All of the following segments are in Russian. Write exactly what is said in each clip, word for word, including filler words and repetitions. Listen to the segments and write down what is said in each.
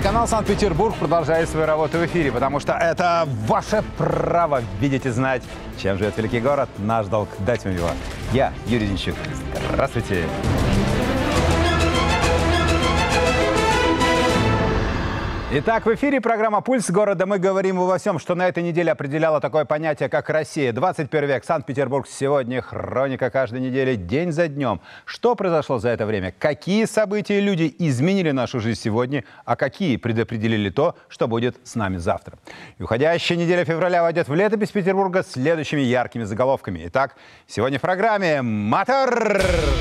Телеканал «Санкт-Петербург» продолжает свою работу в эфире, потому что это ваше право видеть и знать, чем живет великий город. Наш долг дать вам его. Я, Юрий Денчук. Здравствуйте. Итак, в эфире программа «Пульс города». Мы говорим обо всем, что на этой неделе определяло такое понятие, как Россия. двадцать первый век, Санкт-Петербург сегодня, хроника каждой недели, день за днем. Что произошло за это время? Какие события и люди изменили нашу жизнь сегодня, а какие предопределили то, что будет с нами завтра? И уходящая неделя февраля войдет в летопись Петербурга следующими яркими заголовками. Итак, сегодня в программе «Мотор».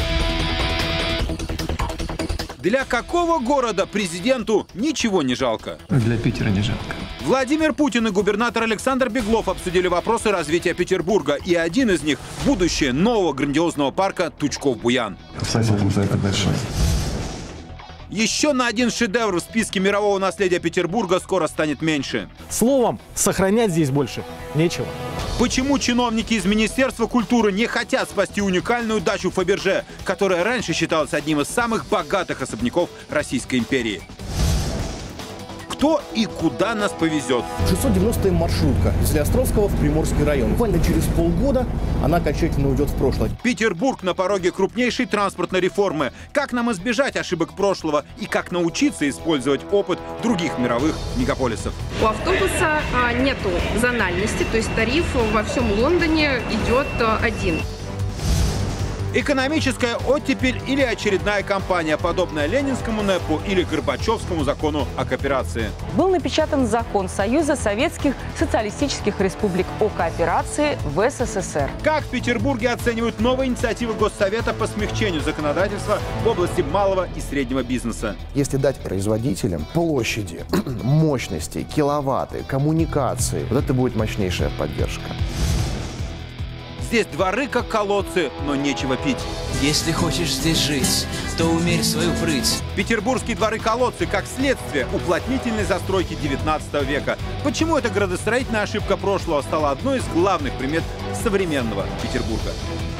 Для какого города президенту ничего не жалко? Для Питера не жалко. Владимир Путин и губернатор Александр Беглов обсудили вопросы развития Петербурга. И один из них – будущее нового грандиозного парка Тучков-Буян. Спасибо за это большое. Еще на один шедевр в списке мирового наследия Петербурга скоро станет меньше. Словом, сохранять здесь больше нечего. Почему чиновники из Министерства культуры не хотят спасти уникальную дачу Фаберже, которая раньше считалась одним из самых богатых особняков Российской империи? Кто и куда нас повезет? шестьсот девяностая маршрутка из Островского в Приморский район. Буквально через полгода она окончательно уйдет в прошлое. Петербург на пороге крупнейшей транспортной реформы. Как нам избежать ошибок прошлого и как научиться использовать опыт других мировых мегаполисов? У автобуса а, нету зональности, то есть тариф во всем Лондоне идет а, один. Экономическая оттепель или очередная кампания, подобная ленинскому НЭПу или Горбачевскому закону о кооперации. Был напечатан закон Союза Советских Социалистических Республик о кооперации в СССР. Как в Петербурге оценивают новые инициативы Госсовета по смягчению законодательства в области малого и среднего бизнеса? Если дать производителям площади, мощности, киловатты, коммуникации, вот это будет мощнейшая поддержка. Здесь дворы как колодцы, но нечего пить. Если хочешь здесь жить, то умерь свою прыть. Петербургские дворы-колодцы как следствие уплотнительной застройки девятнадцатого века. Почему эта градостроительная ошибка прошлого стала одной из главных примет современного Петербурга?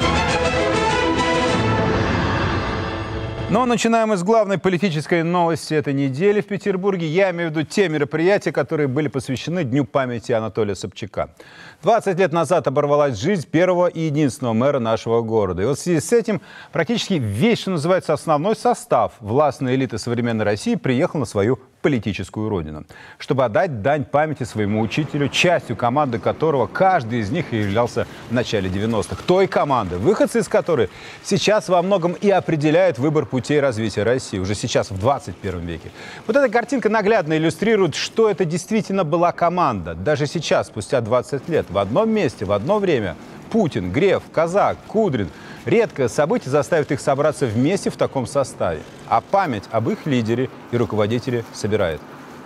Но начинаем мы с главной политической новости этой недели в Петербурге. Я имею в виду те мероприятия, которые были посвящены Дню памяти Анатолия Собчака. двадцать лет назад оборвалась жизнь первого и единственного мэра нашего города. И вот в связи с этим практически весь, что называется, основной состав властной элиты современной России приехал на свою политическую родину, чтобы отдать дань памяти своему учителю, частью команды которого каждый из них являлся в начале девяностых. Той команды, выходцы из которой сейчас во многом и определяют выбор путей развития России, уже сейчас в двадцать первом веке. Вот эта картинка наглядно иллюстрирует, что это действительно была команда. Даже сейчас, спустя двадцать лет, в одном месте, в одно время Путин, Греф, Казак, Кудрин. Редкое событие заставит их собраться вместе в таком составе. А память об их лидере и руководителе собирает.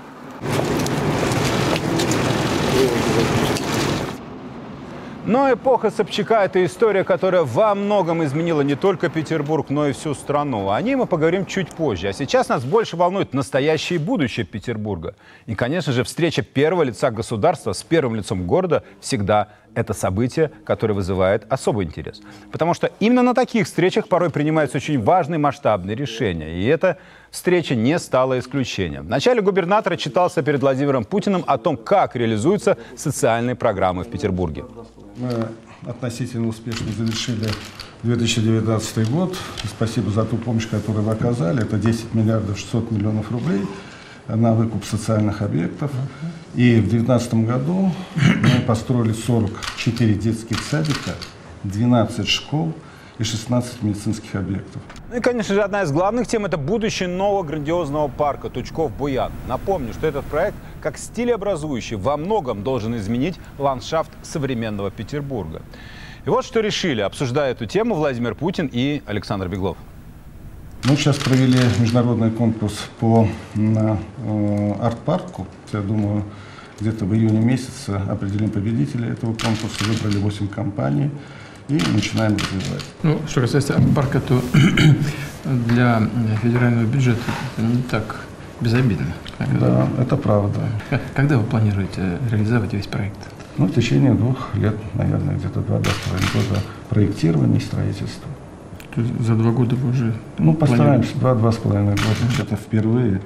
Но эпоха Собчака – это история, которая во многом изменила не только Петербург, но и всю страну. О ней мы поговорим чуть позже. А сейчас нас больше волнует настоящее и будущее Петербурга. И, конечно же, встреча первого лица государства с первым лицом города всегда это событие, которое вызывает особый интерес. Потому что именно на таких встречах порой принимаются очень важные масштабные решения. И эта встреча не стала исключением. Вначале губернатор отчитался перед Владимиром Путиным о том, как реализуются социальные программы в Петербурге. Мы относительно успешно завершили две тысячи девятнадцатый год. Спасибо за ту помощь, которую вы оказали. Это десять миллиардов шестьсот миллионов рублей на выкуп социальных объектов. И в две тысячи девятнадцатом году мы построили сорок четыре детских садика, двенадцать школ и шестнадцать медицинских объектов. Ну и, конечно же, одна из главных тем – это будущее нового грандиозного парка Тучков-Буян. Напомню, что этот проект, как стилеобразующий, во многом должен изменить ландшафт современного Петербурга. И вот что решили, обсуждая эту тему, Владимир Путин и Александр Беглов. Мы сейчас провели международный конкурс по э, арт-парку. Я думаю, где-то в июне месяце определим победителей этого конкурса. Выбрали восемь компаний и начинаем развивать. Ну, что касается арт-парка, то для федерального бюджета это не так безобидно. Да, это правда. Когда вы планируете реализовать весь проект? Ну, в течение двух лет, наверное, где-то два-два с половиной года проектирования и строительства. То есть за два года вы уже Ну, постараемся, два-два с половиной года. Это впервые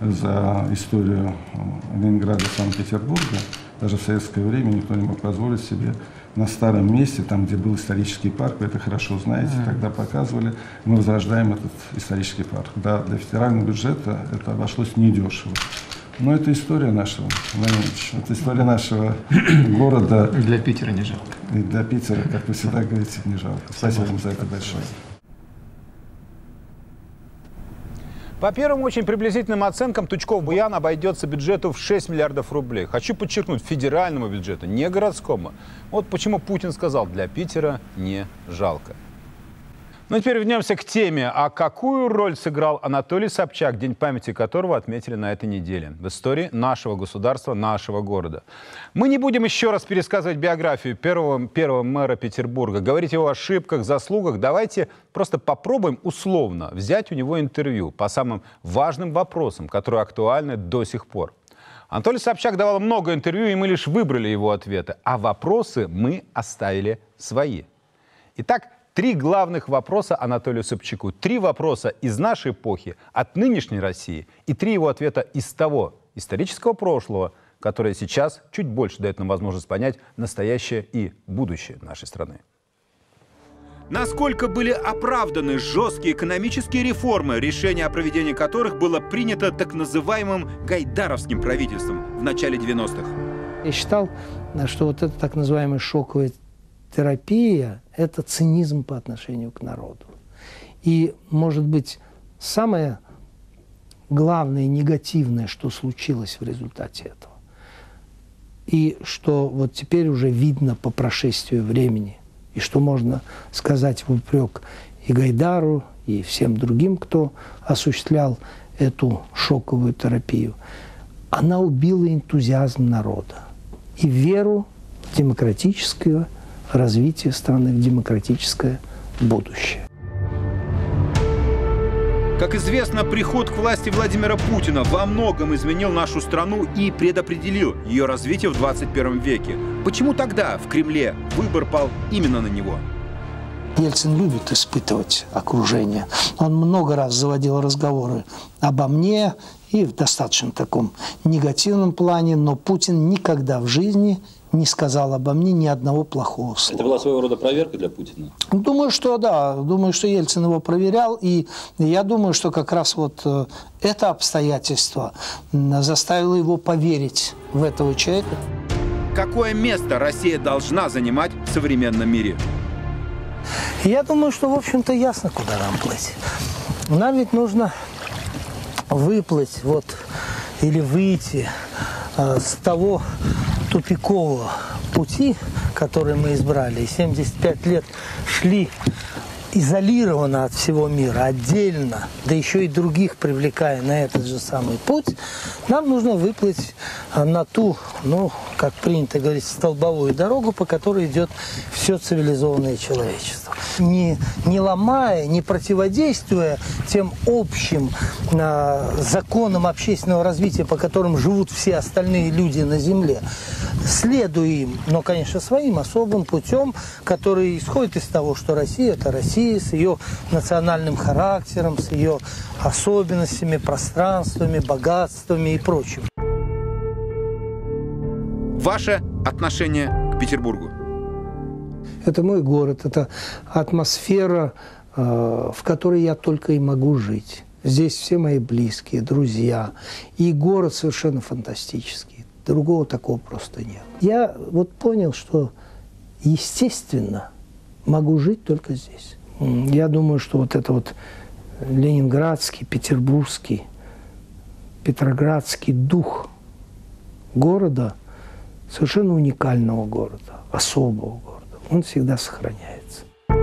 за историю Ленинграда и Санкт-Петербурга. Даже в советское время никто не мог позволить себе на старом месте, там, где был исторический парк, вы это хорошо знаете, mm-hmm. тогда показывали, мы возрождаем этот исторический парк. Да, для федерального бюджета это обошлось недешево. Но это история нашего, Владимирович, это история нашего города. И для Питера не жалко. И для Питера, как вы всегда говорите, не жалко. Спасибо вам за это большое. По первым очень приблизительным оценкам Тучков-Буян обойдется бюджету в шесть миллиардов рублей. Хочу подчеркнуть, федеральному бюджету, не городскому. Вот почему Путин сказал, для Питера не жалко. Ну, теперь вернемся к теме. А какую роль сыграл Анатолий Собчак, день памяти которого отметили на этой неделе в истории нашего государства, нашего города? Мы не будем еще раз пересказывать биографию первого, первого мэра Петербурга, говорить о его ошибках, заслугах. Давайте просто попробуем условно взять у него интервью по самым важным вопросам, которые актуальны до сих пор. Анатолий Собчак давал много интервью, и мы лишь выбрали его ответы. А вопросы мы оставили свои. Итак, три главных вопроса Анатолию Собчаку. Три вопроса из нашей эпохи, от нынешней России, и три его ответа из того исторического прошлого, которое сейчас чуть больше дает нам возможность понять настоящее и будущее нашей страны. Насколько были оправданы жесткие экономические реформы, решение о проведении которых было принято так называемым гайдаровским правительством в начале девяностых? Я считал, что вот эта так называемая шоковая терапия – это цинизм по отношению к народу. И, может быть, самое главное негативное, что случилось в результате этого, и что вот теперь уже видно по прошествию времени, и что можно сказать в упрек и Гайдару, и всем другим, кто осуществлял эту шоковую терапию, она убила энтузиазм народа и веру в демократическое развитие страны, в демократическое будущее. Как известно, приход к власти Владимира Путина во многом изменил нашу страну и предопределил ее развитие в двадцать первом веке. Почему тогда в Кремле выбор пал именно на него? Ельцин любит испытывать окружение. Он много раз заводил разговоры обо мне и в достаточно таком негативном плане, но Путин никогда в жизни не сказал обо мне ни одного плохого слова. Это была своего рода проверка для Путина? Думаю, что да. Думаю, что Ельцин его проверял. И я думаю, что как раз вот это обстоятельство заставило его поверить в этого человека. Какое место Россия должна занимать в современном мире? Я думаю, что, в общем-то, ясно, куда нам плыть. Нам ведь нужно выплыть вот, или выйти э, с того тупикового пути, который мы избрали, и семьдесят пять лет шли изолированно от всего мира, отдельно, да еще и других привлекая на этот же самый путь, нам нужно выплыть на ту, ну, как принято говорить, столбовую дорогу, по которой идет все цивилизованное человечество. Не, не ломая, не противодействуя тем общим э, законам общественного развития, по которым живут все остальные люди на Земле, следуя им, но, конечно, своим особым путем, который исходит из того, что Россия – это Россия, с ее национальным характером, с ее особенностями, пространствами, богатствами и прочим. Ваше отношение к Петербургу? Это мой город, это атмосфера, в которой я только и могу жить. Здесь все мои близкие, друзья. И город совершенно фантастический. Другого такого просто нет. Я вот понял, что, естественно, могу жить только здесь. Я думаю, что вот это вот ленинградский, петербургский, петроградский дух города, совершенно уникального города, особого города, он всегда сохраняется.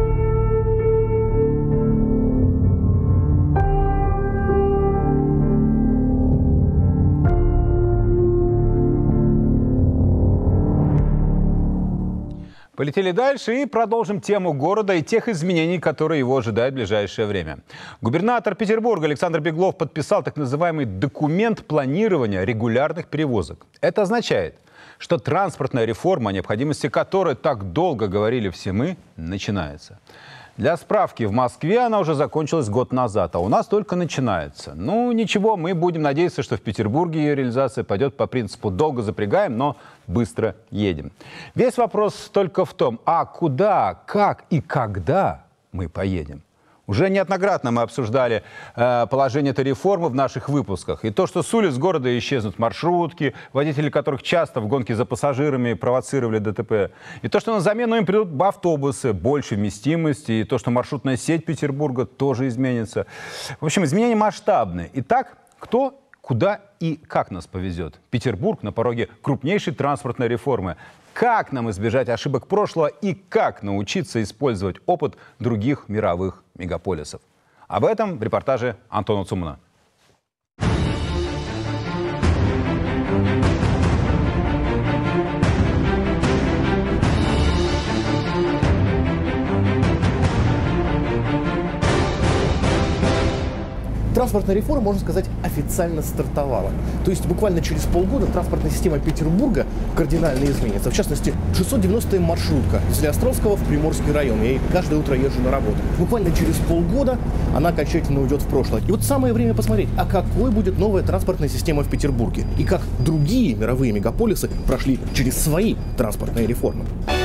Полетели дальше и продолжим тему города и тех изменений, которые его ожидают в ближайшее время. Губернатор Петербурга Александр Беглов подписал так называемый документ планирования регулярных перевозок. Это означает, что транспортная реформа, о необходимости которой так долго говорили все мы, начинается. Для справки, в Москве она уже закончилась год назад, а у нас только начинается. Ну, ничего, мы будем надеяться, что в Петербурге ее реализация пойдет по принципу «долго запрягаем, но быстро едем». Весь вопрос только в том, а куда, как и когда мы поедем. Уже неоднократно мы обсуждали э, положение этой реформы в наших выпусках. И то, что с улиц города исчезнут маршрутки, водители которых часто в гонке за пассажирами провоцировали ДТП. И то, что на замену им придут автобусы, больше вместимости. И то, что маршрутная сеть Петербурга тоже изменится. В общем, изменения масштабные. Итак, кто, куда и как нас повезет? Петербург на пороге крупнейшей транспортной реформы. Как нам избежать ошибок прошлого и как научиться использовать опыт других мировых мегаполисов? Об этом в репортаже Антона Цумана. Транспортная реформа, можно сказать, официально стартовала. То есть буквально через полгода транспортная система Петербурга кардинально изменится. В частности, шестьсот девяностая маршрутка из Островского в Приморский район. Я ей каждое утро езжу на работу. Буквально через полгода она окончательно уйдет в прошлое. И вот самое время посмотреть, а какой будет новая транспортная система в Петербурге. И как другие мировые мегаполисы прошли через свои транспортные реформы.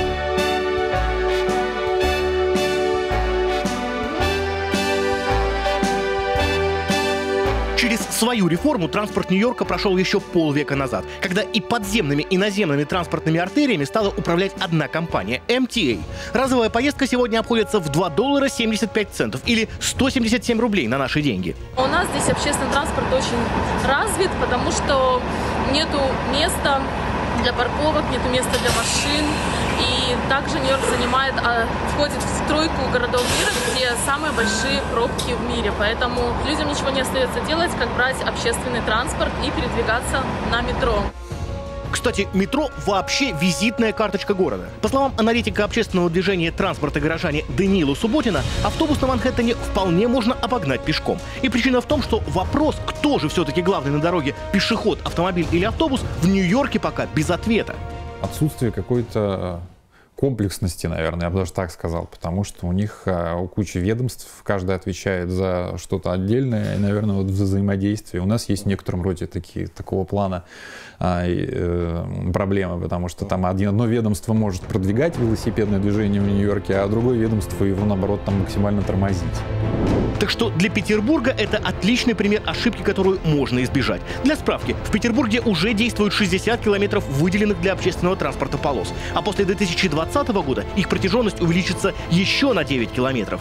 Через свою реформу транспорт Нью-Йорка прошел еще полвека назад, когда и подземными, и наземными транспортными артериями стала управлять одна компания – эм ти эй. Разовая поездка сегодня обходится в два доллара семьдесят пять центов или сто семьдесят семь рублей на наши деньги. У нас здесь общественный транспорт очень развит, потому что нету места для парковок, нету места для машин. И также Нью-Йорк занимает, а, входит в тройку городов мира, где самые большие пробки в мире. Поэтому людям ничего не остается делать, как брать общественный транспорт и передвигаться на метро. Кстати, метро вообще визитная карточка города. По словам аналитика общественного движения «Транспорт и горожане» Даниила Субботина, автобус на Манхэттене вполне можно обогнать пешком. И причина в том, что вопрос, кто же все-таки главный на дороге, пешеход, автомобиль или автобус, в Нью-Йорке пока без ответа. Отсутствие какой-то комплексности, наверное, я бы даже так сказал, потому что у них у кучи ведомств, каждый отвечает за что-то отдельное, и, наверное, вот взаимодействие. У нас есть в некотором роде такие, такого плана а, э, проблемы, потому что там один, одно ведомство может продвигать велосипедное движение в Нью-Йорке, а другое ведомство его, наоборот, там максимально тормозить. Так что для Петербурга это отличный пример ошибки, которую можно избежать. Для справки, в Петербурге уже действует шестьдесят километров выделенных для общественного транспорта полос, а после две тысячи двадцатого года их протяженность увеличится еще на девять километров.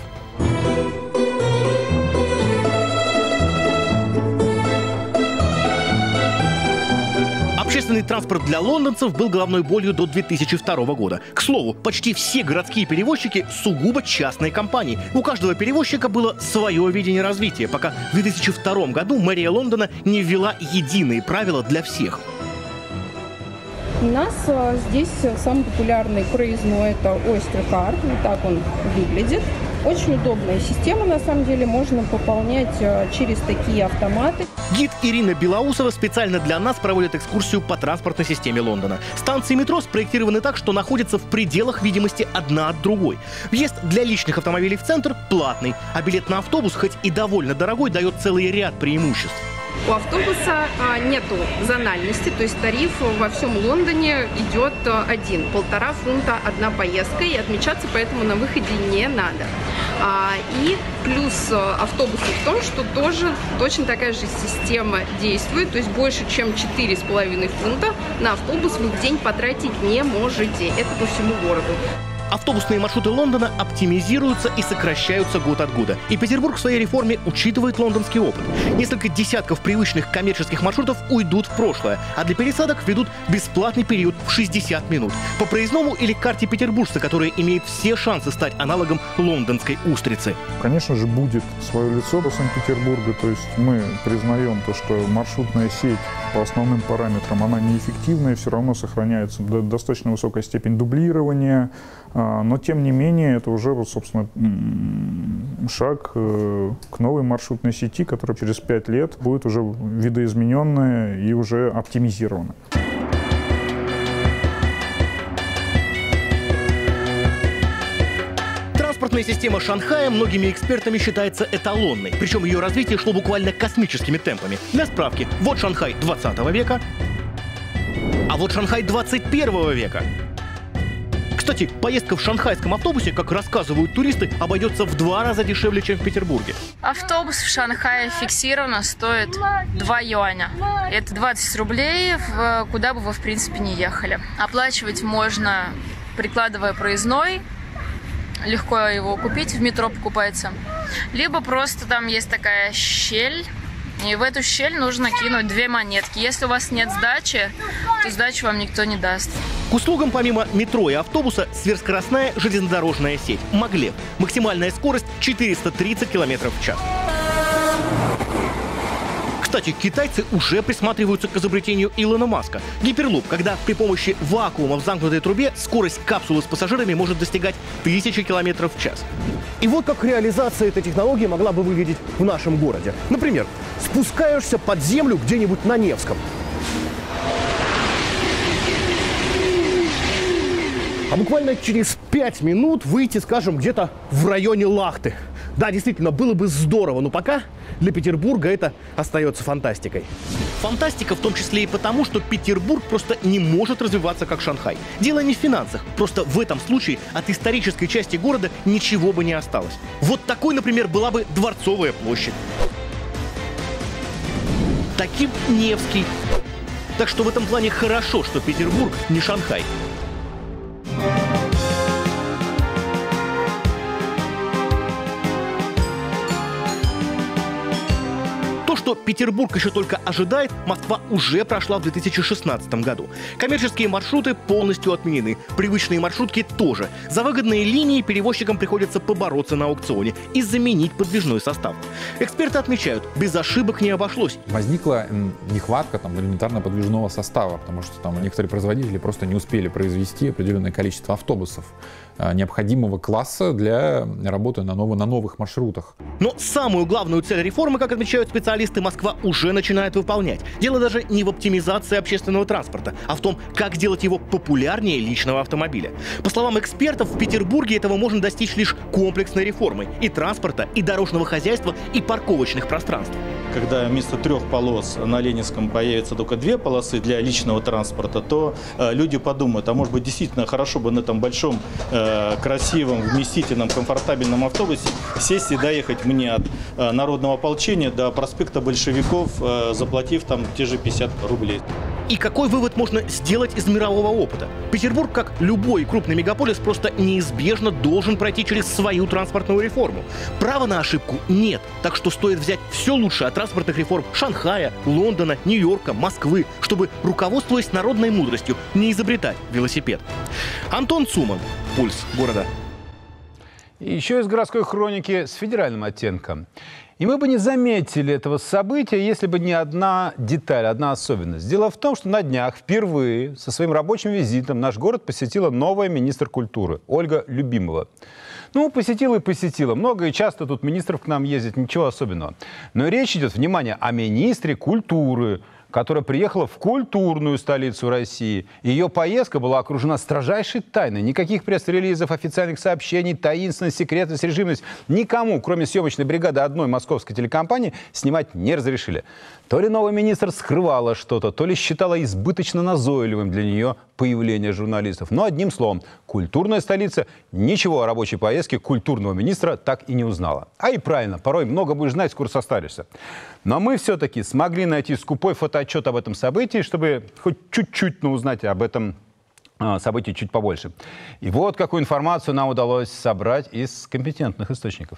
Общественный транспорт для лондонцев был головной болью до две тысячи второго года. К слову, почти все городские перевозчики сугубо частные компании. У каждого перевозчика было свое видение развития, пока в две тысячи втором году мэрия Лондона не ввела единые правила для всех. У нас а, здесь самый популярный проездной – это Oyster Card. Вот так он выглядит. Очень удобная система, на самом деле, можно пополнять а, через такие автоматы. Гид Ирина Белоусова специально для нас проводит экскурсию по транспортной системе Лондона. Станции метро спроектированы так, что находятся в пределах видимости одна от другой. Въезд для личных автомобилей в центр платный, а билет на автобус, хоть и довольно дорогой, дает целый ряд преимуществ. У автобуса а, нету зональности, то есть тариф во всем Лондоне идет один. Полтора фунта одна поездка, и отмечаться поэтому на выходе не надо. А, и плюс автобуса в том, что тоже точно такая же система действует, то есть больше чем четыре с половиной фунта на автобус вы в день потратить не можете. Это по всему городу. Автобусные маршруты Лондона оптимизируются и сокращаются год от года. И Петербург в своей реформе учитывает лондонский опыт. Несколько десятков привычных коммерческих маршрутов уйдут в прошлое, а для пересадок введут бесплатный период в шестьдесят минут. По проездному или карте петербуржца, которая имеет все шансы стать аналогом лондонской устрицы. Конечно же, будет свое лицо у Санкт-Петербурга. То есть мы признаем то, что маршрутная сеть по основным параметрам, она неэффективная, все равно сохраняется достаточно высокая степень дублирования. Но, тем не менее, это уже, собственно, шаг к новой маршрутной сети, которая через пять лет будет уже видоизмененная и уже оптимизирована. Транспортная система Шанхая многими экспертами считается эталонной. Причем ее развитие шло буквально космическими темпами. Для справки, вот Шанхай двадцатого века, а вот Шанхай двадцать первого века. Кстати, поездка в шанхайском автобусе, как рассказывают туристы, обойдется в два раза дешевле, чем в Петербурге. Автобус в Шанхае фиксированно стоит два юаня. Это двадцать рублей, куда бы вы, в принципе, не ехали. Оплачивать можно, прикладывая проездной. Легко его купить, в метро покупается. Либо просто там есть такая щель, и в эту щель нужно кинуть две монетки. Если у вас нет сдачи, то сдачу вам никто не даст. К услугам помимо метро и автобуса сверхскоростная железнодорожная сеть Маглев. Максимальная скорость четыреста тридцать километров в час. Кстати, китайцы уже присматриваются к изобретению Илона Маска. Гиперлуп, когда при помощи вакуума в замкнутой трубе скорость капсулы с пассажирами может достигать тысячи километров в час. И вот как реализация этой технологии могла бы выглядеть в нашем городе. Например, спускаешься под землю где-нибудь на Невском. А буквально через пять минут выйти, скажем, где-то в районе Лахты. Да, действительно, было бы здорово, но пока для Петербурга это остается фантастикой. Фантастика в том числе и потому, что Петербург просто не может развиваться как Шанхай. Дело не в финансах, просто в этом случае от исторической части города ничего бы не осталось. Вот такой, например, была бы Дворцовая площадь. Таким Невский. Так что в этом плане хорошо, что Петербург не Шанхай. То, что Петербург еще только ожидает, Москва уже прошла в две тысячи шестнадцатом году. Коммерческие маршруты полностью отменены. Привычные маршрутки тоже. За выгодные линии перевозчикам приходится побороться на аукционе и заменить подвижной состав. Эксперты отмечают, без ошибок не обошлось. Возникла нехватка там, элементарно подвижного состава, потому что там некоторые производители просто не успели произвести определенное количество автобусов необходимого класса для работы на, ново- на новых маршрутах. Но самую главную цель реформы, как отмечают специалисты, Москва уже начинает выполнять. Дело даже не в оптимизации общественного транспорта, а в том, как сделать его популярнее личного автомобиля. По словам экспертов, в Петербурге этого можно достичь лишь комплексной реформой и транспорта, и дорожного хозяйства, и парковочных пространств. Когда вместо трех полос на Ленинском появится только две полосы для личного транспорта, то э, люди подумают, а может быть действительно хорошо бы на этом большом, э, красивом, вместительном, комфортабельном автобусе сесть и доехать мне от э, Народного ополчения до проспекта Большевиков, э, заплатив там те же пятьдесят рублей. И какой вывод можно сделать из мирового опыта? Петербург, как любой крупный мегаполис, просто неизбежно должен пройти через свою транспортную реформу. Права на ошибку нет, так что стоит взять все лучшее от транспортных реформ Шанхая, Лондона, Нью-Йорка, Москвы, чтобы, руководствуясь народной мудростью, не изобретать велосипед. Антон Цуман, «Пульс города». И еще из городской хроники с федеральным оттенком. И мы бы не заметили этого события, если бы не одна деталь, одна особенность. Дело в том, что на днях впервые со своим рабочим визитом наш город посетила новая министр культуры Ольга Любимова. Ну, посетила и посетила. Много и часто тут министров к нам ездит, ничего особенного. Но речь идет, внимание, о министре культуры, которая приехала в культурную столицу России. Ее поездка была окружена строжайшей тайной. Никаких пресс-релизов, официальных сообщений, таинственность, секретность, режимность никому, кроме съемочной бригады одной московской телекомпании, снимать не разрешили. То ли новый министр скрывала что-то, то ли считала избыточно назойливым для нее появление журналистов. Но одним словом, культурная столица ничего о рабочей поездке культурного министра так и не узнала. А и правильно, порой много будешь знать, скоро состаришься. Но мы все-таки смогли найти скупой фотоотчет об этом событии, чтобы хоть чуть-чуть ну, узнать об этом э, событии чуть побольше. И вот какую информацию нам удалось собрать из компетентных источников.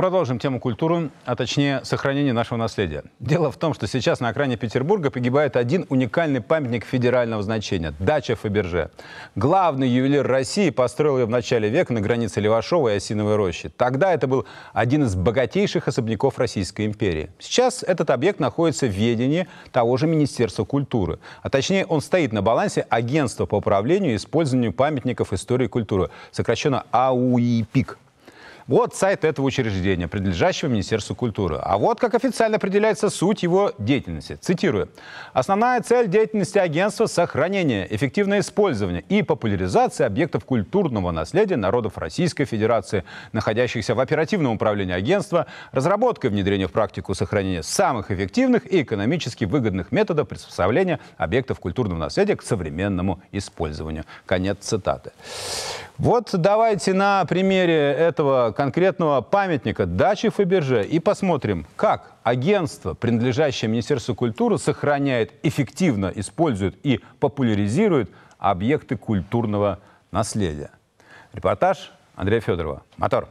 продолжим тему культуры, а точнее сохранения нашего наследия. Дело в том, что сейчас на окраине Петербурга погибает один уникальный памятник федерального значения – дача Фаберже. Главный ювелир России построил ее в начале века на границе Левашова и Осиновой рощи. Тогда это был один из богатейших особняков Российской империи. Сейчас этот объект находится в ведении того же Министерства культуры. А точнее, он стоит на балансе Агентства по управлению и использованию памятников истории и культуры, сокращенно АУИПИК. Вот сайт этого учреждения, принадлежащего Министерству культуры. А вот как официально определяется суть его деятельности. Цитирую. «Основная цель деятельности агентства – сохранение, эффективное использование и популяризация объектов культурного наследия народов Российской Федерации, находящихся в оперативном управлении агентства, разработка и внедрение в практику сохранения самых эффективных и экономически выгодных методов приспособления объектов культурного наследия к современному использованию». Конец цитаты. Вот давайте на примере этого конкретного памятника дачи Фаберже и посмотрим, как агентство, принадлежащее Министерству культуры, сохраняет, эффективно использует и популяризирует объекты культурного наследия. Репортаж Андрея Федорова. Мотор.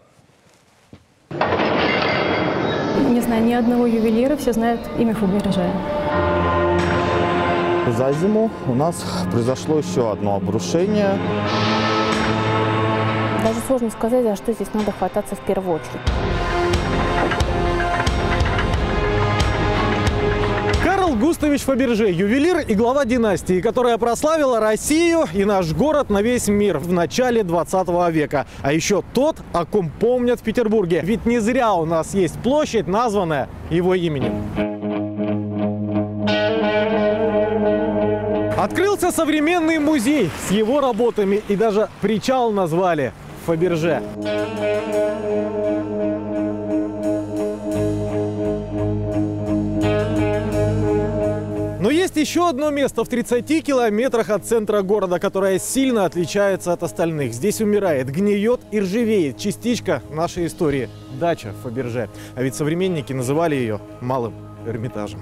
Не знаю ни одного ювелира, все знают имя Фаберже. За зиму у нас произошло еще одно обрушение. Даже сложно сказать, за что здесь надо хвататься в первую очередь. Карл Густавович Фаберже – ювелир и глава династии, которая прославила Россию и наш город на весь мир в начале двадцатого века. А еще тот, о ком помнят в Петербурге. Ведь не зря у нас есть площадь, названная его именем. Открылся современный музей с его работами, и даже причал назвали Фаберже. Но есть еще одно место в тридцати километрах от центра города, которое сильно отличается от остальных. Здесь умирает, гниет и ржавеет частичка нашей истории – дача Фаберже. А ведь современники называли ее Малым Эрмитажем.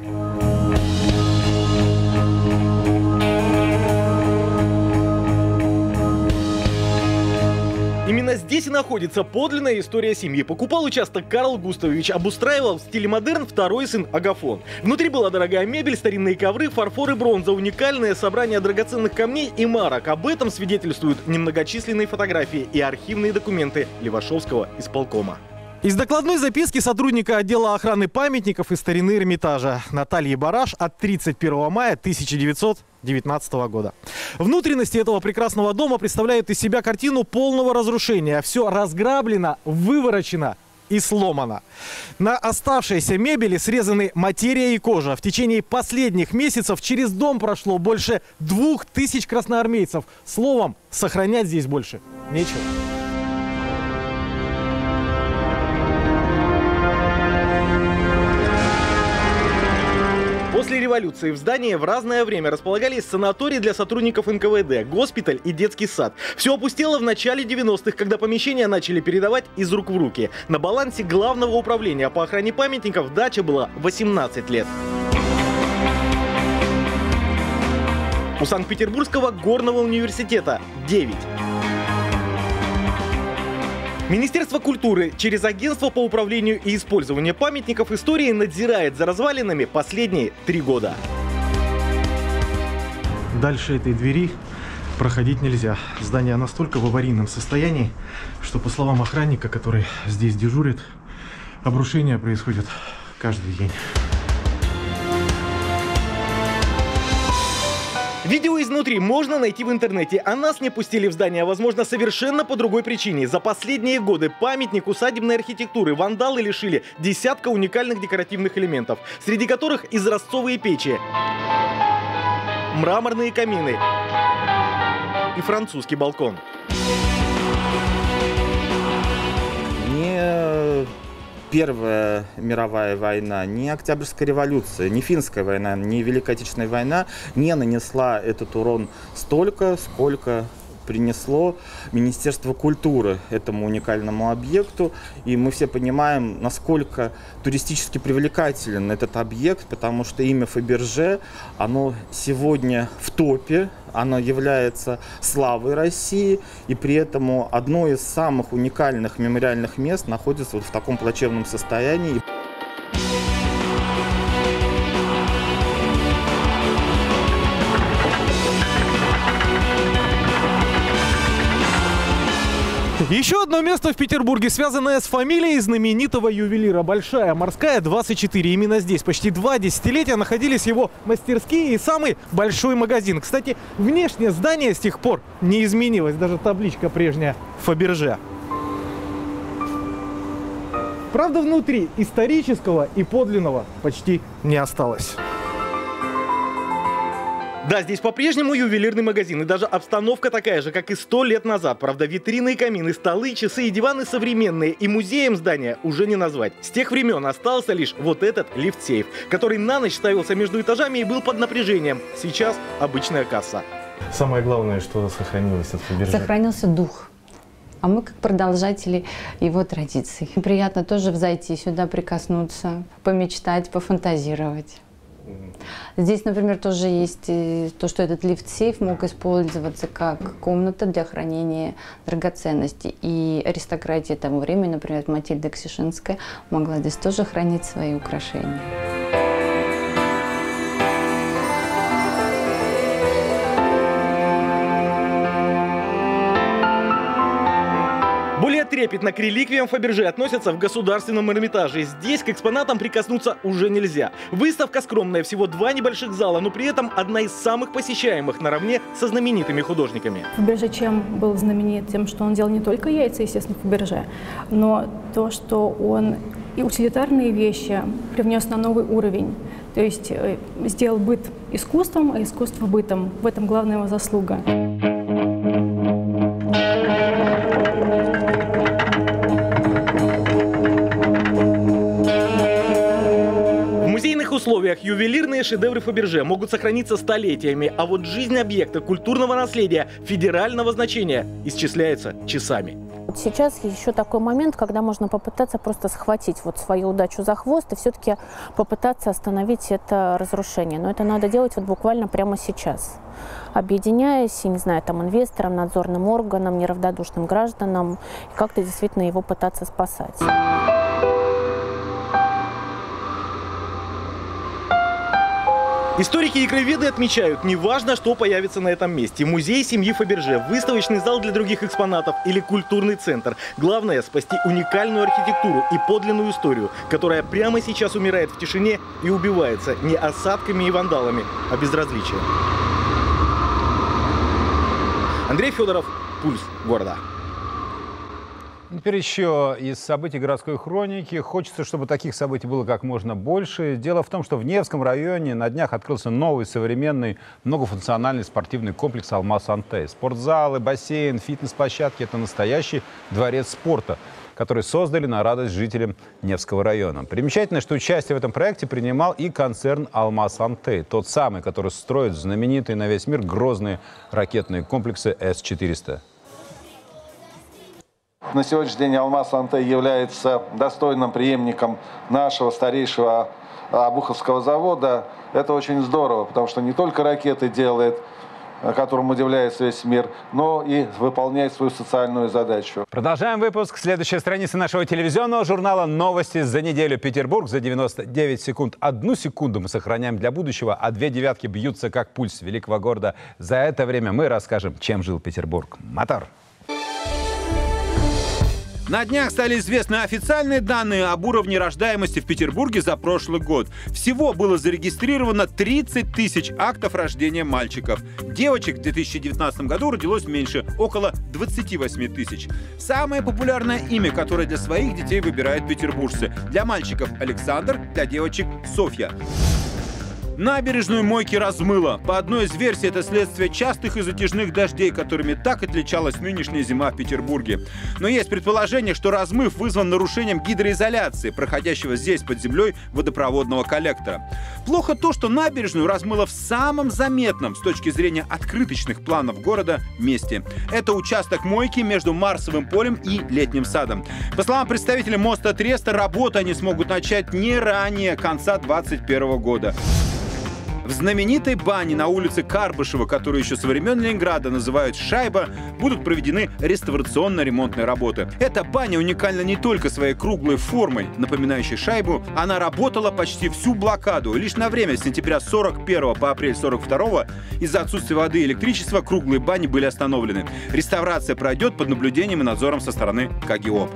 Именно здесь и находится подлинная история семьи. Покупал участок Карл Густавович, обустраивал в стиле модерн второй сын Агафон. Внутри была дорогая мебель, старинные ковры, фарфор и бронза, уникальное собрание драгоценных камней и марок. Об этом свидетельствуют немногочисленные фотографии и архивные документы Левашовского исполкома. Из докладной записки сотрудника отдела охраны памятников и старины Эрмитажа Натальи Бараш от тридцать первого мая тысяча девятьсот девятнадцатого года. Внутренности этого прекрасного дома представляют из себя картину полного разрушения. Все разграблено, выворочено и сломано. На оставшейся мебели срезаны материя и кожа. В течение последних месяцев через дом прошло больше двух тысяч красноармейцев. Словом, сохранять здесь больше нечего. После революции в здании в разное время располагались санатории для сотрудников эн ка вэ дэ, госпиталь и детский сад. Все опустело в начале девяностых, когда помещения начали передавать из рук в руки. На балансе Главного управления по охране памятников дача была восемнадцать лет. У Санкт-Петербургского горного университета девять. Министерство культуры через агентство по управлению и использованию памятников истории надзирает за развалинами последние три года. Дальше этой двери проходить нельзя. Здание настолько в аварийном состоянии, что, по словам охранника, который здесь дежурит, обрушения происходят каждый день. Видео изнутри можно найти в интернете, а нас не пустили в здание, возможно, совершенно по другой причине. За последние годы памятник усадебной архитектуры вандалы лишили десятка уникальных декоративных элементов, среди которых изразцовые печи, мраморные камины и французский балкон. Не Первая мировая война, ни Октябрьская революция, ни Финская война, ни Великая Отечественная война не нанесла этот урон столько, сколько принесло Министерство культуры этому уникальному объекту. И мы все понимаем, насколько туристически привлекателен этот объект, потому что имя Фаберже, оно сегодня в топе, оно является славой России, и при этом одно из самых уникальных мемориальных мест находится вот в таком плачевном состоянии. Еще одно место в Петербурге, связанное с фамилией знаменитого ювелира. Большая Морская, двадцать четыре. Именно здесь почти два десятилетия находились его мастерские и самый большой магазин. Кстати, внешнее здание с тех пор не изменилось. Даже табличка прежняя Фаберже. Правда, внутри исторического и подлинного почти не осталось. Да, здесь по-прежнему ювелирный магазин, и даже обстановка такая же, как и сто лет назад. Правда, витрины и камины, столы, часы и диваны современные, и музеем здания уже не назвать. С тех времен остался лишь вот этот лифт-сейф, который на ночь ставился между этажами и был под напряжением. Сейчас обычная касса. Самое главное, что сохранилось от Фаберже. Сохранился дух. А мы как продолжатели его традиций. Приятно тоже зайти сюда, прикоснуться, помечтать, пофантазировать. Здесь, например, тоже есть то, что этот лифт-сейф мог использоваться как комната для хранения драгоценностей. И аристократия того времени, например, Матильда Ксишинская, могла здесь тоже хранить свои украшения. Более трепетно к реликвиям Фаберже относятся в Государственном Эрмитаже. Здесь к экспонатам прикоснуться уже нельзя. Выставка скромная, всего два небольших зала, но при этом одна из самых посещаемых наравне со знаменитыми художниками. Фаберже чем был знаменит? Тем, что он делал не только яйца, естественно, Фаберже, но то, что он и утилитарные вещи привнес на новый уровень. То есть сделал быт искусством, а искусство бытом. В этом главная его заслуга. В условиях ювелирные шедевры Фаберже могут сохраниться столетиями, а вот жизнь объекта культурного наследия федерального значения исчисляется часами. Сейчас еще такой момент, когда можно попытаться просто схватить вот свою удачу за хвост и все-таки попытаться остановить это разрушение. Но это надо делать вот буквально прямо сейчас, объединяясь, я не знаю, там, инвесторам, надзорным органам, неравнодушным гражданам, и как-то действительно его пытаться спасать. Историки и краеведы отмечают, неважно, что появится на этом месте. Музей семьи Фаберже, выставочный зал для других экспонатов или культурный центр. Главное – спасти уникальную архитектуру и подлинную историю, которая прямо сейчас умирает в тишине и убивается не осадками и вандалами, а безразличием. Андрей Федоров, «Пульс города». Теперь еще из событий городской хроники. Хочется, чтобы таких событий было как можно больше. Дело в том, что в Невском районе на днях открылся новый современный многофункциональный спортивный комплекс «Алмаз-Антей». Спортзалы, бассейн, фитнес-площадки – это настоящий дворец спорта, который создали на радость жителям Невского района. Примечательно, что участие в этом проекте принимал и концерн «Алмаз-Антей», тот самый, который строит знаменитые на весь мир грозные ракетные комплексы эс четыреста. На сегодняшний день «Алмаз-Антей» является достойным преемником нашего старейшего Обуховского завода. Это очень здорово, потому что не только ракеты делает, которым удивляется весь мир, но и выполняет свою социальную задачу. Продолжаем выпуск. Следующая страница нашего телевизионного журнала «Новости за неделю». Петербург за девяносто девять секунд. Одну секунду мы сохраняем для будущего, а две девятки бьются как пульс великого города. За это время мы расскажем, чем жил Петербург. Мотор! На днях стали известны официальные данные об уровне рождаемости в Петербурге за прошлый год. Всего было зарегистрировано тридцать тысяч актов рождения мальчиков. Девочек в две тысячи девятнадцатом году родилось меньше, около двадцати восьми тысяч. Самое популярное имя, которое для своих детей выбирают петербуржцы. Для мальчиков Александр, для девочек Софья. Набережную мойки размыло. По одной из версий, это следствие частых и затяжных дождей, которыми так отличалась нынешняя зима в Петербурге. Но есть предположение, что размыв вызван нарушением гидроизоляции, проходящего здесь под землей водопроводного коллектора. Плохо то, что набережную размыло в самом заметном с точки зрения открыточных планов города месте. Это участок мойки между Марсовым полем и Летним садом. По словам представителей моста Треста, работу они смогут начать не ранее конца двадцать первого года. В знаменитой бане на улице Карбышева, которую еще со времен Ленинграда называют «Шайба», будут проведены реставрационно-ремонтные работы. Эта баня уникальна не только своей круглой формой, напоминающей шайбу. Она работала почти всю блокаду. Лишь на время с сентября сорок первого по апрель сорок второго из-за отсутствия воды и электричества круглые бани были остановлены. Реставрация пройдет под наблюдением и надзором со стороны КГИОП.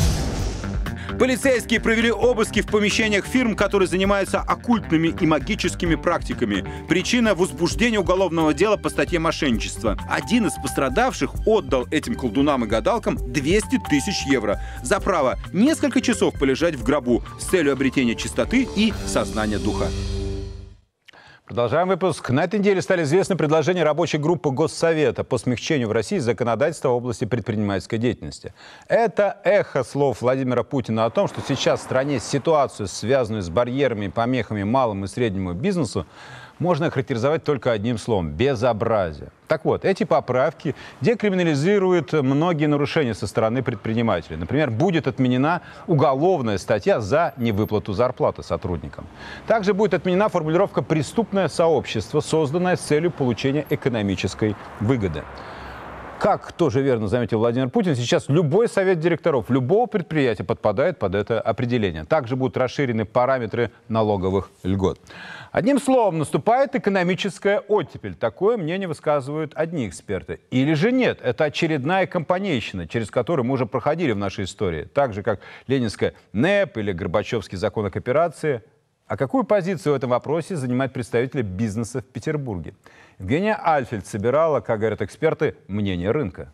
Полицейские провели обыски в помещениях фирм, которые занимаются оккультными и магическими практиками. Причина – возбуждение уголовного дела по статье мошенничества. Один из пострадавших отдал этим колдунам и гадалкам двести тысяч евро за право несколько часов полежать в гробу с целью обретения чистоты и сознания духа. Продолжаем выпуск. На этой неделе стали известны предложения рабочей группы Госсовета по смягчению в России законодательства в области предпринимательской деятельности. Это эхо слов Владимира Путина о том, что сейчас в стране ситуацию, связанную с барьерами и помехами малому и среднему бизнесу, можно охарактеризовать только одним словом – безобразие. Так вот, эти поправки декриминализируют многие нарушения со стороны предпринимателей. Например, будет отменена уголовная статья за невыплату зарплаты сотрудникам. Также будет отменена формулировка «преступное сообщество», созданное с целью получения экономической выгоды. Как тоже верно заметил Владимир Путин, сейчас любой совет директоров любого предприятия подпадает под это определение. Также будут расширены параметры налоговых льгот. Одним словом, наступает экономическая оттепель. Такое мнение высказывают одни эксперты. Или же нет, это очередная компанейщина, через которую мы уже проходили в нашей истории. Так же, как ленинская НЭП или Горбачевский закон о кооперации. А какую позицию в этом вопросе занимают представители бизнеса в Петербурге? Евгения Альфельд собирала, как говорят эксперты, мнение рынка.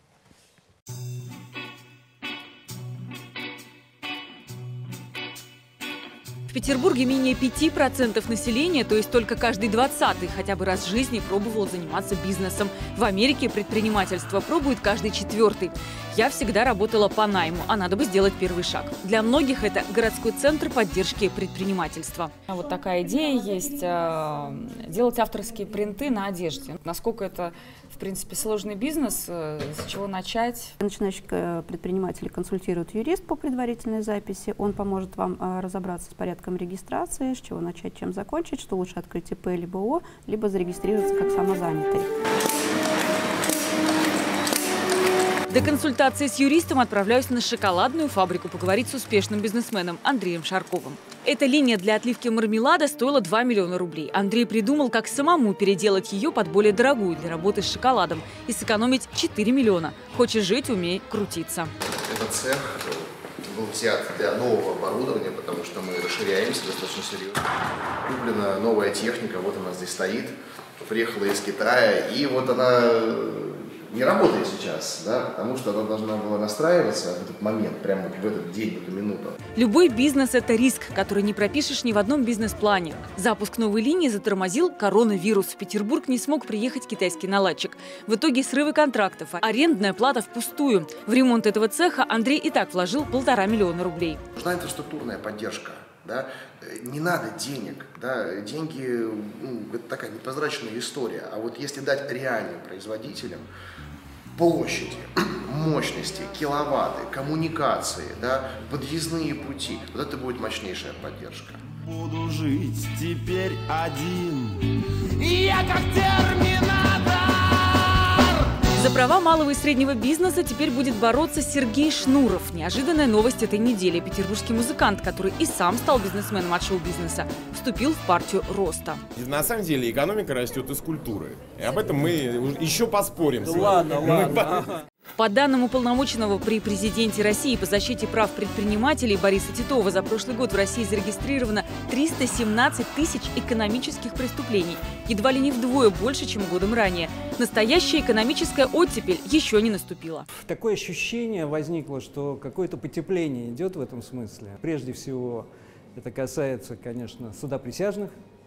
В Петербурге менее пяти процентов населения, то есть только каждый двадцатый, хотя бы раз в жизни пробовал заниматься бизнесом. В Америке предпринимательство пробует каждый четвертый. Я всегда работала по найму, а надо бы сделать первый шаг. Для многих это городской центр поддержки предпринимательства. Вот такая идея есть – делать авторские принты на одежде. Насколько это, в принципе, сложный бизнес, с чего начать? Начинающих предпринимателей консультирует юрист по предварительной записи. Он поможет вам разобраться с порядком регистрации, с чего начать, чем закончить, что лучше открыть ИП либо ООО, либо зарегистрироваться как самозанятый. До консультации с юристом отправляюсь на шоколадную фабрику поговорить с успешным бизнесменом Андреем Шарковым. Эта линия для отливки мармелада стоила два миллиона рублей. Андрей придумал, как самому переделать ее под более дорогую для работы с шоколадом и сэкономить четыре миллиона. Хочешь жить – умей крутиться. Этот цех был взят для нового оборудования, потому что мы расширяемся достаточно серьезно. Куплена новая техника, вот она здесь стоит, приехала из Китая, и вот она не работает сейчас, да, потому что она должна была настраиваться в этот момент, прямо в этот день, в эту минуту. Любой бизнес – это риск, который не пропишешь ни в одном бизнес-плане. Запуск новой линии затормозил коронавирус. В Петербург не смог приехать китайский наладчик. В итоге срывы контрактов, арендная плата впустую. В ремонт этого цеха Андрей и так вложил полтора миллиона рублей. Нужна инфраструктурная поддержка. Да? Не надо денег. Да? Деньги ну, – это такая непрозрачная история. А вот если дать реальным производителям площади, мощности, киловатты, коммуникации, да, подъездные пути, вот это будет мощнейшая поддержка. Буду жить теперь один. Я как терминатор. За права малого и среднего бизнеса теперь будет бороться Сергей Шнуров. Неожиданная новость этой недели. Петербургский музыкант, который и сам стал бизнесменом от шоу-бизнеса, вступил в партию роста. На самом деле экономика растет из культуры. И об этом мы еще поспорим. Да ладно, ладно. По данным уполномоченного при президенте России по защите прав предпринимателей Бориса Титова, за прошлый год в России зарегистрировано триста семнадцать тысяч экономических преступлений. Едва ли не вдвое больше, чем годом ранее. Настоящая экономическая оттепель еще не наступила. Такое ощущение возникло, что какое-то потепление идет в этом смысле. Прежде всего, это касается, конечно, судоприсяжных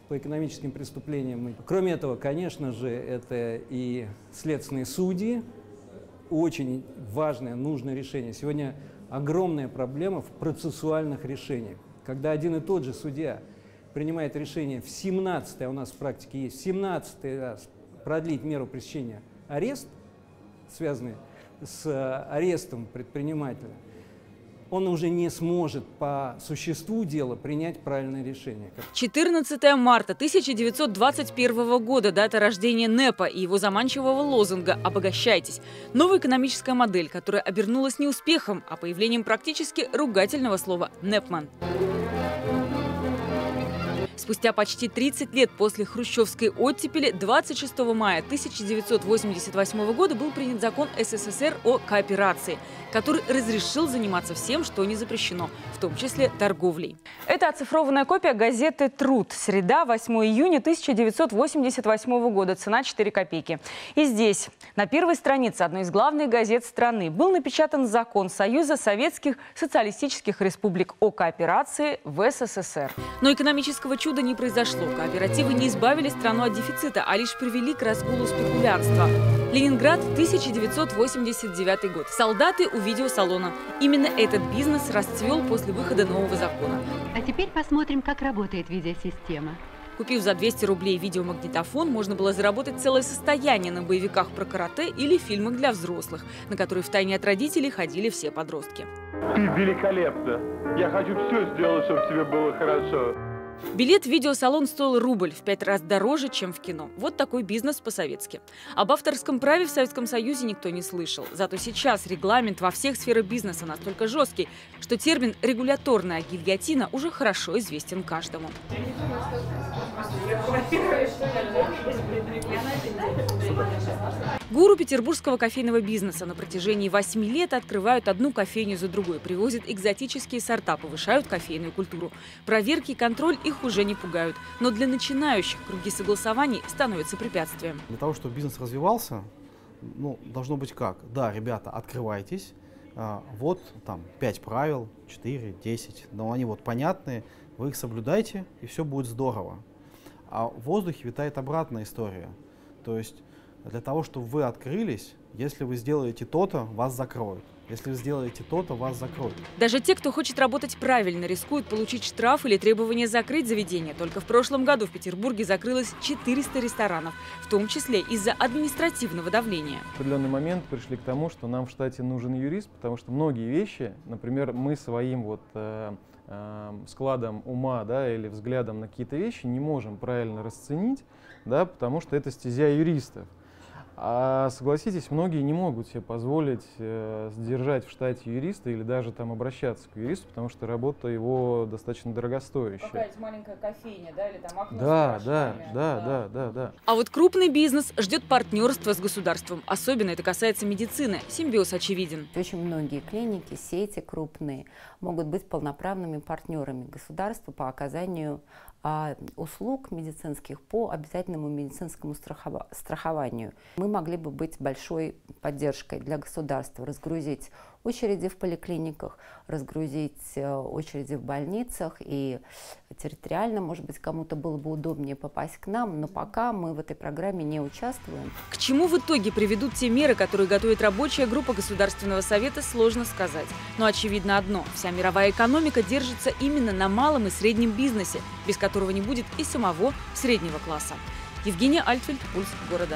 по экономическим преступлениям. Кроме этого, конечно же, это и следственные судьи. Очень важное, нужное решение. Сегодня огромная проблема в процессуальных решениях. Когда один и тот же судья принимает решение в семнадцатый, а у нас в практике есть семнадцатый раз продлить меру пресечения арест, связанный с арестом предпринимателя, он уже не сможет по существу дела принять правильное решение. четырнадцатое марта тысяча девятьсот двадцать первого года, дата рождения НЭПа и его заманчивого лозунга «Обогащайтесь». Новая экономическая модель, которая обернулась не успехом, а появлением практически ругательного слова «Непман». Спустя почти тридцать лет после хрущевской оттепели двадцать шестого мая тысяча девятьсот восемьдесят восьмого года был принят закон СССР о кооперации, который разрешил заниматься всем, что не запрещено, в том числе торговлей. Это оцифрованная копия газеты «Труд». Среда, восьмого июня тысяча девятьсот восемьдесят восьмого года. Цена четыре копейки. И здесь, на первой странице одной из главных газет страны, был напечатан закон Союза Советских Социалистических Республик о кооперации в СССР. Но экономического чуда не произошло. Кооперативы не избавили страну от дефицита, а лишь привели к разгулу спекулянства. Ленинград, тысяча девятьсот восемьдесят девятый год. Солдаты у видеосалона. Именно этот бизнес расцвел после выхода нового закона. А теперь посмотрим, как работает видеосистема. Купив за двести рублей видеомагнитофон, можно было заработать целое состояние на боевиках про карате или фильмах для взрослых, на которые втайне от родителей ходили все подростки. Ты великолепна. Я хочу все сделать, чтобы тебе было хорошо. Билет в видеосалон стоил рубль, в пять раз дороже, чем в кино. Вот такой бизнес по-советски. Об авторском праве в Советском Союзе никто не слышал. Зато сейчас регламент во всех сферах бизнеса настолько жесткий, что термин «регуляторная гильотина» уже хорошо известен каждому. Гуру петербургского кофейного бизнеса на протяжении восьми лет открывают одну кофейню за другой, привозят экзотические сорта, повышают кофейную культуру. Проверки и контроль их уже не пугают. Но для начинающих круги согласований становятся препятствием. Для того, чтобы бизнес развивался, ну, должно быть как? Да, ребята, открывайтесь. А, вот там пять правил, четыре, десять. Но они вот понятные, вы их соблюдайте, и все будет здорово. А в воздухе витает обратная история. То есть для того, чтобы вы открылись, если вы сделаете то-то, вас закроют. Если вы сделаете то-то, вас закроют. Даже те, кто хочет работать правильно, рискуют получить штраф или требование закрыть заведение. Только в прошлом году в Петербурге закрылось четыреста ресторанов, в том числе из-за административного давления. В определенный момент пришли к тому, что нам в штате нужен юрист, потому что многие вещи, например, мы своим вот э, э, складом ума, да, или взглядом на какие-то вещи не можем правильно расценить, да, потому что это стезя юристов. А согласитесь, многие не могут себе позволить э, сдержать в штате юриста или даже там обращаться к юристу, потому что работа его достаточно дорогостоящая. Какая-то маленькая кофейня, да, или там окно да, с да, да, да, да, да, да. А вот крупный бизнес ждет партнерства с государством. Особенно это касается медицины. Симбиоз очевиден. Очень многие клиники, сети крупные могут быть полноправными партнерами государства по оказанию а, услуг медицинских по обязательному медицинскому страхова- страхованию. Мы могли бы быть большой поддержкой для государства, разгрузить очереди в поликлиниках, разгрузить э, очереди в больницах, и территориально, может быть, кому-то было бы удобнее попасть к нам, но пока мы в этой программе не участвуем. К чему в итоге приведут те меры, которые готовит рабочая группа Государственного совета, сложно сказать. Но очевидно одно – вся мировая экономика держится именно на малом и среднем бизнесе, без которого не будет и самого среднего класса. Евгения Альтфельд, «Пульс города».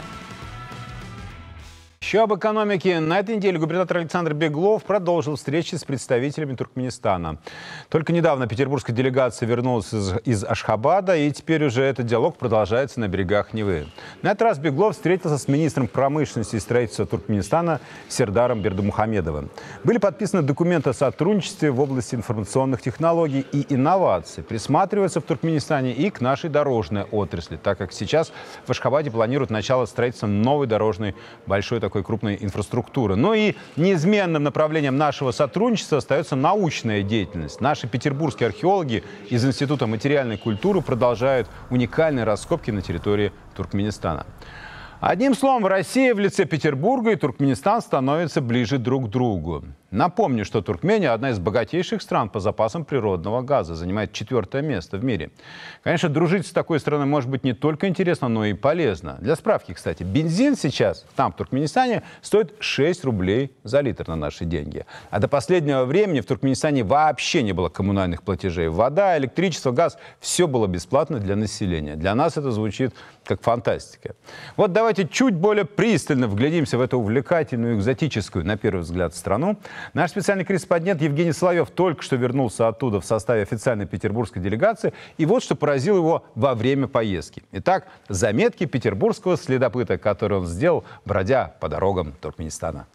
Еще об экономике. На этой неделе губернатор Александр Беглов продолжил встречи с представителями Туркменистана. Только недавно петербургская делегация вернулась из, из Ашхабада, и теперь уже этот диалог продолжается на берегах Невы. На этот раз Беглов встретился с министром промышленности и строительства Туркменистана Сердаром Бердымухамедовым. Были подписаны документы о сотрудничестве в области информационных технологий и инноваций. Присматривается в Туркменистане и к нашей дорожной отрасли, так как сейчас в Ашхабаде планируют начало строительства новой дорожной большой такой такой крупной инфраструктуры. Но и неизменным направлением нашего сотрудничества остается научная деятельность. Наши петербургские археологи из Института материальной культуры продолжают уникальные раскопки на территории Туркменистана. Одним словом, Россия в лице Петербурга и Туркменистан становятся ближе друг к другу. Напомню, что Туркмения – одна из богатейших стран по запасам природного газа, занимает четвертое место в мире. Конечно, дружить с такой страной может быть не только интересно, но и полезно. Для справки, кстати, бензин сейчас там, в Туркменистане, стоит шесть рублей за литр на наши деньги. А до последнего времени в Туркменистане вообще не было коммунальных платежей. Вода, электричество, газ – все было бесплатно для населения. Для нас это звучит как фантастика. Вот давайте чуть более пристально вглядимся в эту увлекательную, экзотическую, на первый взгляд, страну. Наш специальный корреспондент Евгений Соловьев только что вернулся оттуда в составе официальной петербургской делегации. И вот что поразило его во время поездки. Итак, заметки петербургского следопыта, которые он сделал, бродя по дорогам Туркменистана.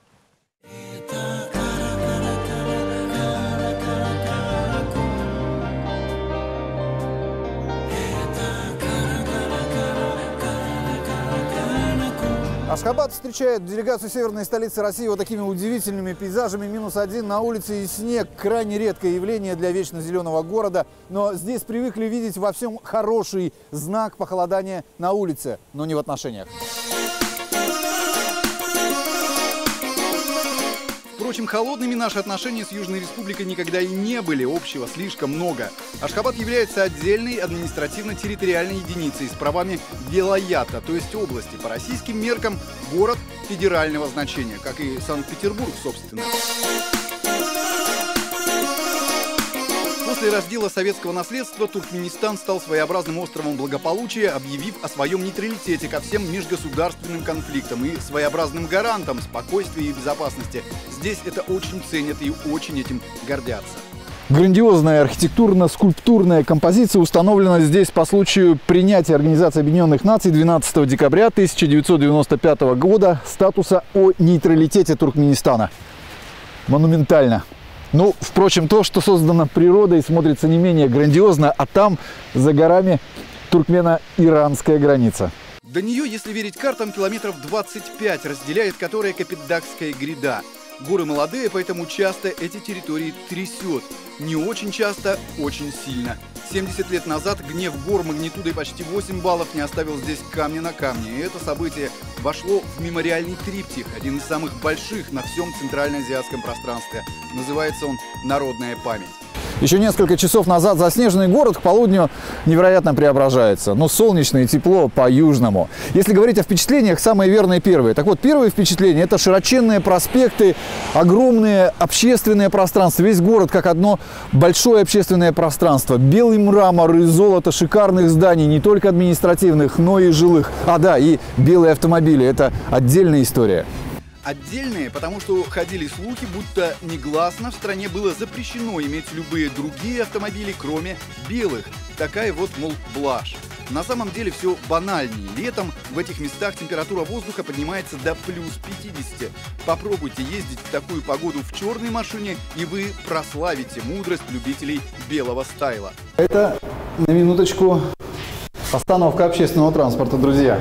Ашхабад встречает делегацию северной столицы России вот такими удивительными пейзажами. Минус один на улице и снег. Крайне редкое явление для вечно зеленого города. Но здесь привыкли видеть во всем хороший знак похолодания на улице, но не в отношениях. Впрочем, холодными наши отношения с Южной Республикой никогда и не были. Общего слишком много. Ашхабад является отдельной административно-территориальной единицей с правами велаята, то есть области. По российским меркам город федерального значения, как и Санкт-Петербург, собственно. После раздела советского наследства Туркменистан стал своеобразным островом благополучия, объявив о своем нейтралитете ко всем межгосударственным конфликтам и своеобразным гарантом спокойствия и безопасности. Здесь это очень ценят и очень этим гордятся. Грандиозная архитектурно-скульптурная композиция установлена здесь по случаю принятия Организации Объединенных Наций двенадцатого декабря тысяча девятьсот девяносто пятого года статуса о нейтралитете Туркменистана. Монументально. Ну, впрочем, то, что создано природой, смотрится не менее грандиозно, а там, за горами, туркмено-иранская граница. До нее, если верить картам, километров двадцать пять, разделяет которая Капитдакская гряда. Горы молодые, поэтому часто эти территории трясет. Не очень часто, очень сильно. семьдесят лет назад гнев гор магнитудой почти восемь баллов не оставил здесь камня на камне. И это событие вошло в мемориальный триптих, один из самых больших на всем центральноазиатском пространстве. Называется он «Народная память». Еще несколько часов назад заснеженный город к полудню невероятно преображается. Но солнечно и тепло по-южному. Если говорить о впечатлениях, самые верные первые. Так вот, первые впечатления – это широченные проспекты, огромные общественные пространства. Весь город как одно большое общественное пространство. Белый мрамор и золото шикарных зданий, не только административных, но и жилых. А да, и белые автомобили – это отдельная история. Отдельные, потому что ходили слухи, будто негласно в стране было запрещено иметь любые другие автомобили, кроме белых. Такая вот, мол, блажь. На самом деле все банальнее. Летом в этих местах температура воздуха поднимается до плюс пятидесяти. Попробуйте ездить в такую погоду в черной машине, и вы прославите мудрость любителей белого стайла. Это, на минуточку, остановка общественного транспорта, друзья.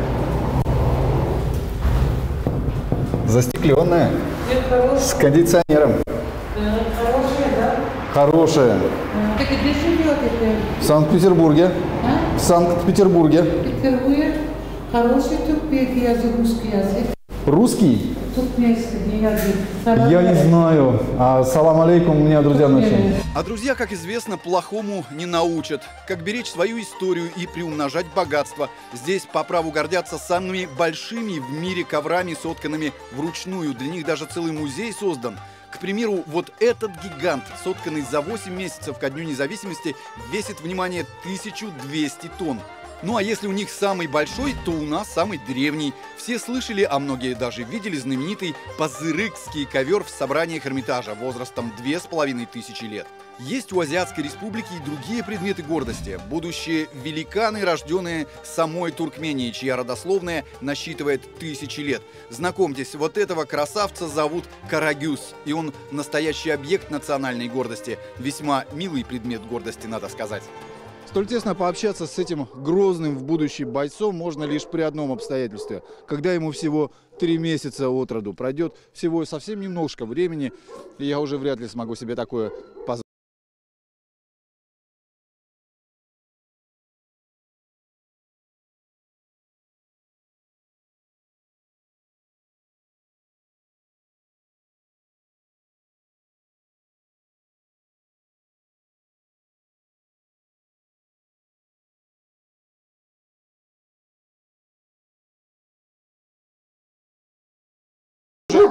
Застекленная, с кондиционером. Хорошая, да? Хорошая. А, так где живете? В Санкт-Петербурге. А? В Санкт-Петербурге. Петербург. Хороший туркменский язык, русский язык. Русский? Туркменский язык. Я не знаю. А салам алейкум, меня друзья научили. А друзья, как известно, плохому не научат. Как беречь свою историю и приумножать богатство. Здесь по праву гордятся самыми большими в мире коврами, сотканными вручную. Для них даже целый музей создан. К примеру, вот этот гигант, сотканный за восемь месяцев ко Дню независимости, весит, внимание, тысячу двести тонн. Ну а если у них самый большой, то у нас самый древний. Все слышали, а многие даже видели знаменитый пазырыкский ковер в собраниях Эрмитажа возрастом две с половиной тысячи лет. Есть у Азиатской Республики и другие предметы гордости. Будущие великаны, рожденные самой Туркменией, чья родословная насчитывает тысячи лет. Знакомьтесь, вот этого красавца зовут Карагюз. И он настоящий объект национальной гордости. Весьма милый предмет гордости, надо сказать. Столь тесно пообщаться с этим грозным в будущем бойцом можно лишь при одном обстоятельстве. Когда ему всего три месяца от роду. Пройдет всего совсем немножко времени, и я уже вряд ли смогу себе такое позволить.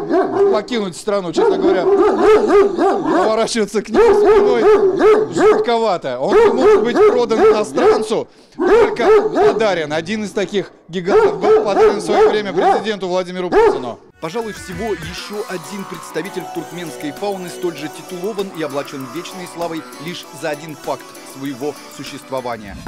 покинуть страну, честно говоря, поворачиваться к нему спиной жутковато. Он не может быть продан иностранцу, только подарен. Один из таких гигантов был подарен в свое время президенту Владимиру Путину. Пожалуй, всего еще один представитель туркменской фауны столь же титулован и облачен вечной славой лишь за один факт своего существования.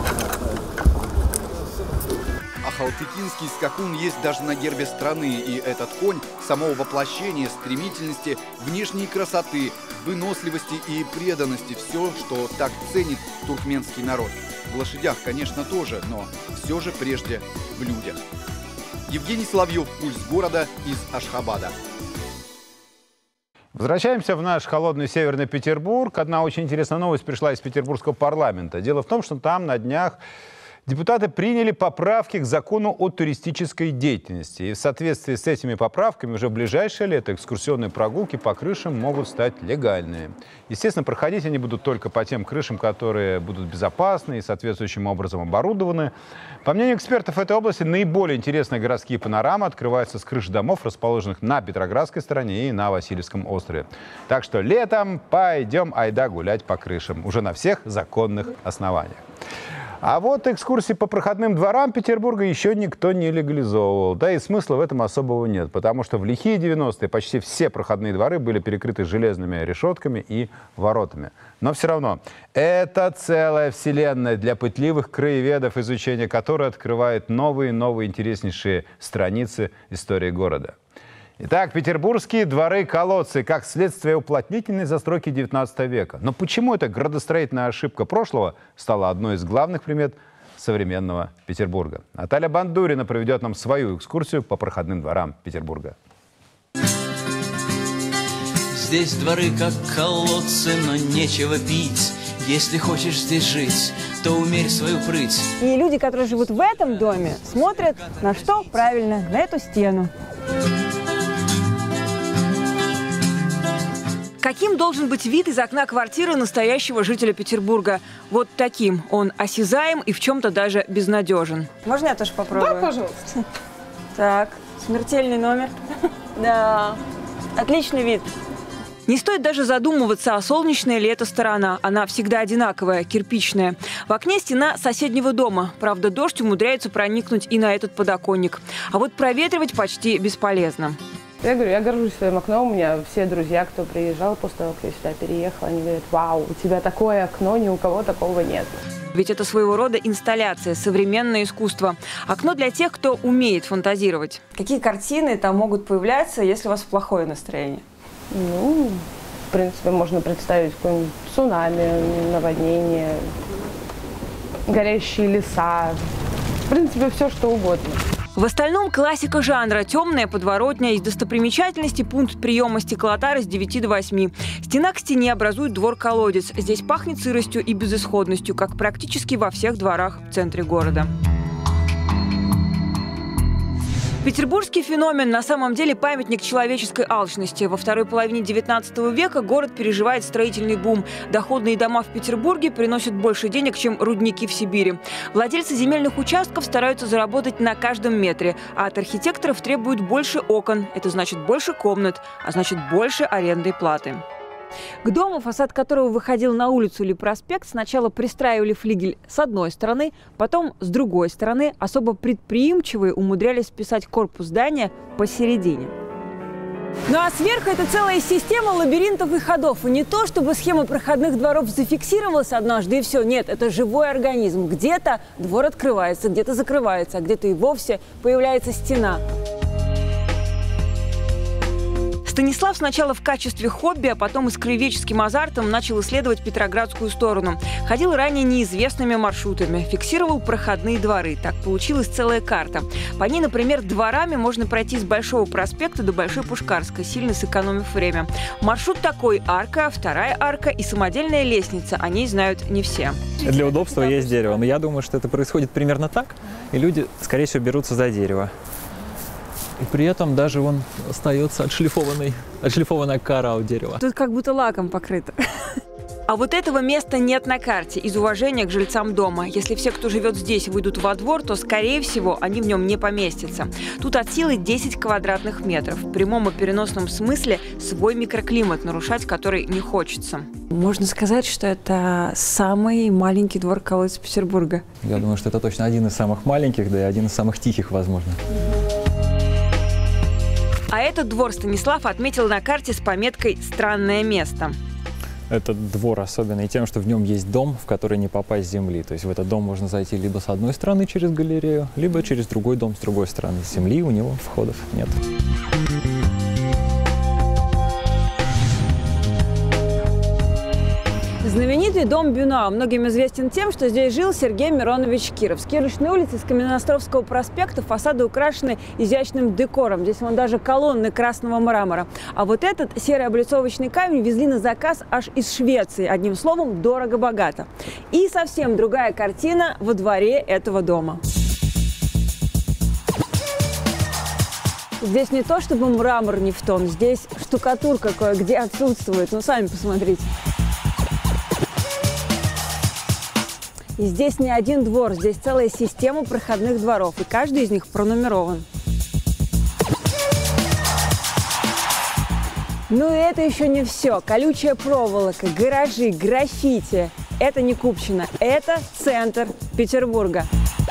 Ахалтыкинский скакун есть даже на гербе страны, и этот конь – само воплощение стремительности, внешней красоты, выносливости и преданности. Все, что так ценит туркменский народ. В лошадях, конечно, тоже, но все же прежде в людях. Евгений Соловьев, «Пульс города» из Ашхабада. Возвращаемся в наш холодный северный Петербург. Одна очень интересная новость пришла из петербургского парламента. Дело в том, что там на днях депутаты приняли поправки к закону о туристической деятельности. И в соответствии с этими поправками уже в ближайшее лето экскурсионные прогулки по крышам могут стать легальными. Естественно, проходить они будут только по тем крышам, которые будут безопасны и соответствующим образом оборудованы. По мнению экспертов этой области, наиболее интересные городские панорамы открываются с крыш домов, расположенных на Петроградской стороне и на Васильевском острове. Так что летом пойдем айда гулять по крышам. Уже на всех законных основаниях. А вот экскурсии по проходным дворам Петербурга еще никто не легализовывал. Да и смысла в этом особого нет, потому что в лихие девяностые почти все проходные дворы были перекрыты железными решетками и воротами. Но все равно, это целая вселенная для пытливых краеведов, изучение которой открывает новые и новые интереснейшие страницы истории города. Итак, петербургские дворы-колодцы как следствие уплотнительной застройки девятнадцатого века. Но почему эта градостроительная ошибка прошлого стала одной из главных примет современного Петербурга? Наталья Бандурина проведет нам свою экскурсию по проходным дворам Петербурга. Здесь дворы как колодцы, но нечего пить. Если хочешь здесь жить, то умерь свою прыть. И люди, которые живут в этом доме, смотрят на что? Правильно, на эту стену. Каким должен быть вид из окна квартиры настоящего жителя Петербурга? Вот таким. Он осязаем и в чем-то даже безнадежен. Можно я тоже попробую? Да, пожалуйста. Так, смертельный номер. Да, отличный вид. Не стоит даже задумываться, а солнечная ли эта сторона. Она всегда одинаковая, кирпичная. В окне стена соседнего дома. Правда, дождь умудряется проникнуть и на этот подоконник. А вот проветривать почти бесполезно. Я говорю, я горжусь своим окном. У меня все друзья, кто приезжал после того, как я сюда переехала, они говорят: вау, у тебя такое окно, ни у кого такого нет. Ведь это своего рода инсталляция, современное искусство. Окно для тех, кто умеет фантазировать. Какие картины там могут появляться, если у вас плохое настроение? Ну, в принципе, можно представить какое-нибудь цунами, наводнение, горящие леса. В принципе, все что угодно. В остальном классика жанра. Темная подворотня. Из достопримечательностей пункт приема стеклотары с девяти до восьми. Стена к стене образует двор-колодец. Здесь пахнет сыростью и безысходностью, как практически во всех дворах в центре города. Петербургский феномен на самом деле памятник человеческой алчности. Во второй половине девятнадцатого века город переживает строительный бум. Доходные дома в Петербурге приносят больше денег, чем рудники в Сибири. Владельцы земельных участков стараются заработать на каждом метре, а от архитекторов требуют больше окон. Это значит больше комнат, а значит больше арендной платы. К дому, фасад которого выходил на улицу или проспект, сначала пристраивали флигель с одной стороны, потом с другой стороны. Особо предприимчивые умудрялись вписать корпус здания посередине. Ну а сверху это целая система лабиринтов и ходов. И не то, чтобы схема проходных дворов зафиксировалась однажды и все. Нет, это живой организм. Где-то двор открывается, где-то закрывается, а где-то и вовсе появляется стена. Станислав сначала в качестве хобби, а потом и с краеведческим азартом начал исследовать Петроградскую сторону. Ходил ранее неизвестными маршрутами, фиксировал проходные дворы. Так получилась целая карта. По ней, например, дворами можно пройти с Большого проспекта до Большой Пушкарской, сильно сэкономив время. Маршрут такой: арка, вторая арка и самодельная лестница. О ней знают не все. Для удобства есть дерево, но я думаю, что это происходит примерно так, и люди, скорее всего, берутся за дерево. И при этом даже он остается отшлифованный, отшлифованная кора у дерева. Тут как будто лаком покрыто. А вот этого места нет на карте из уважения к жильцам дома. Если все, кто живет здесь, выйдут во двор, то, скорее всего, они в нем не поместятся. Тут от силы десять квадратных метров. В прямом и переносном смысле свой микроклимат, нарушать который не хочется. Можно сказать, что это самый маленький двор колодца Петербурга. Я думаю, что это точно один из самых маленьких, да и один из самых тихих, возможно. А этот двор Станислав отметил на карте с пометкой «Странное место». Этот двор особенный тем, что в нем есть дом, в который не попасть с земли. То есть в этот дом можно зайти либо с одной стороны через галерею, либо через другой дом с другой стороны. С земли у него входов нет. Знаменитый дом Бюнуа многим известен тем, что здесь жил Сергей Миронович Киров. С Кирочной улицы, с Каменноостровского проспекта фасады украшены изящным декором. Здесь вон даже колонны красного мрамора. А вот этот серый облицовочный камень везли на заказ аж из Швеции. Одним словом, дорого-богато. И совсем другая картина во дворе этого дома. Здесь не то чтобы мрамор не в тон, здесь штукатурка кое-где отсутствует. Ну, сами посмотрите. И здесь не один двор, здесь целая система проходных дворов, и каждый из них пронумерован. Ну и это еще не все. Колючая проволока, гаражи, граффити. Это не Купчино, это центр Петербурга.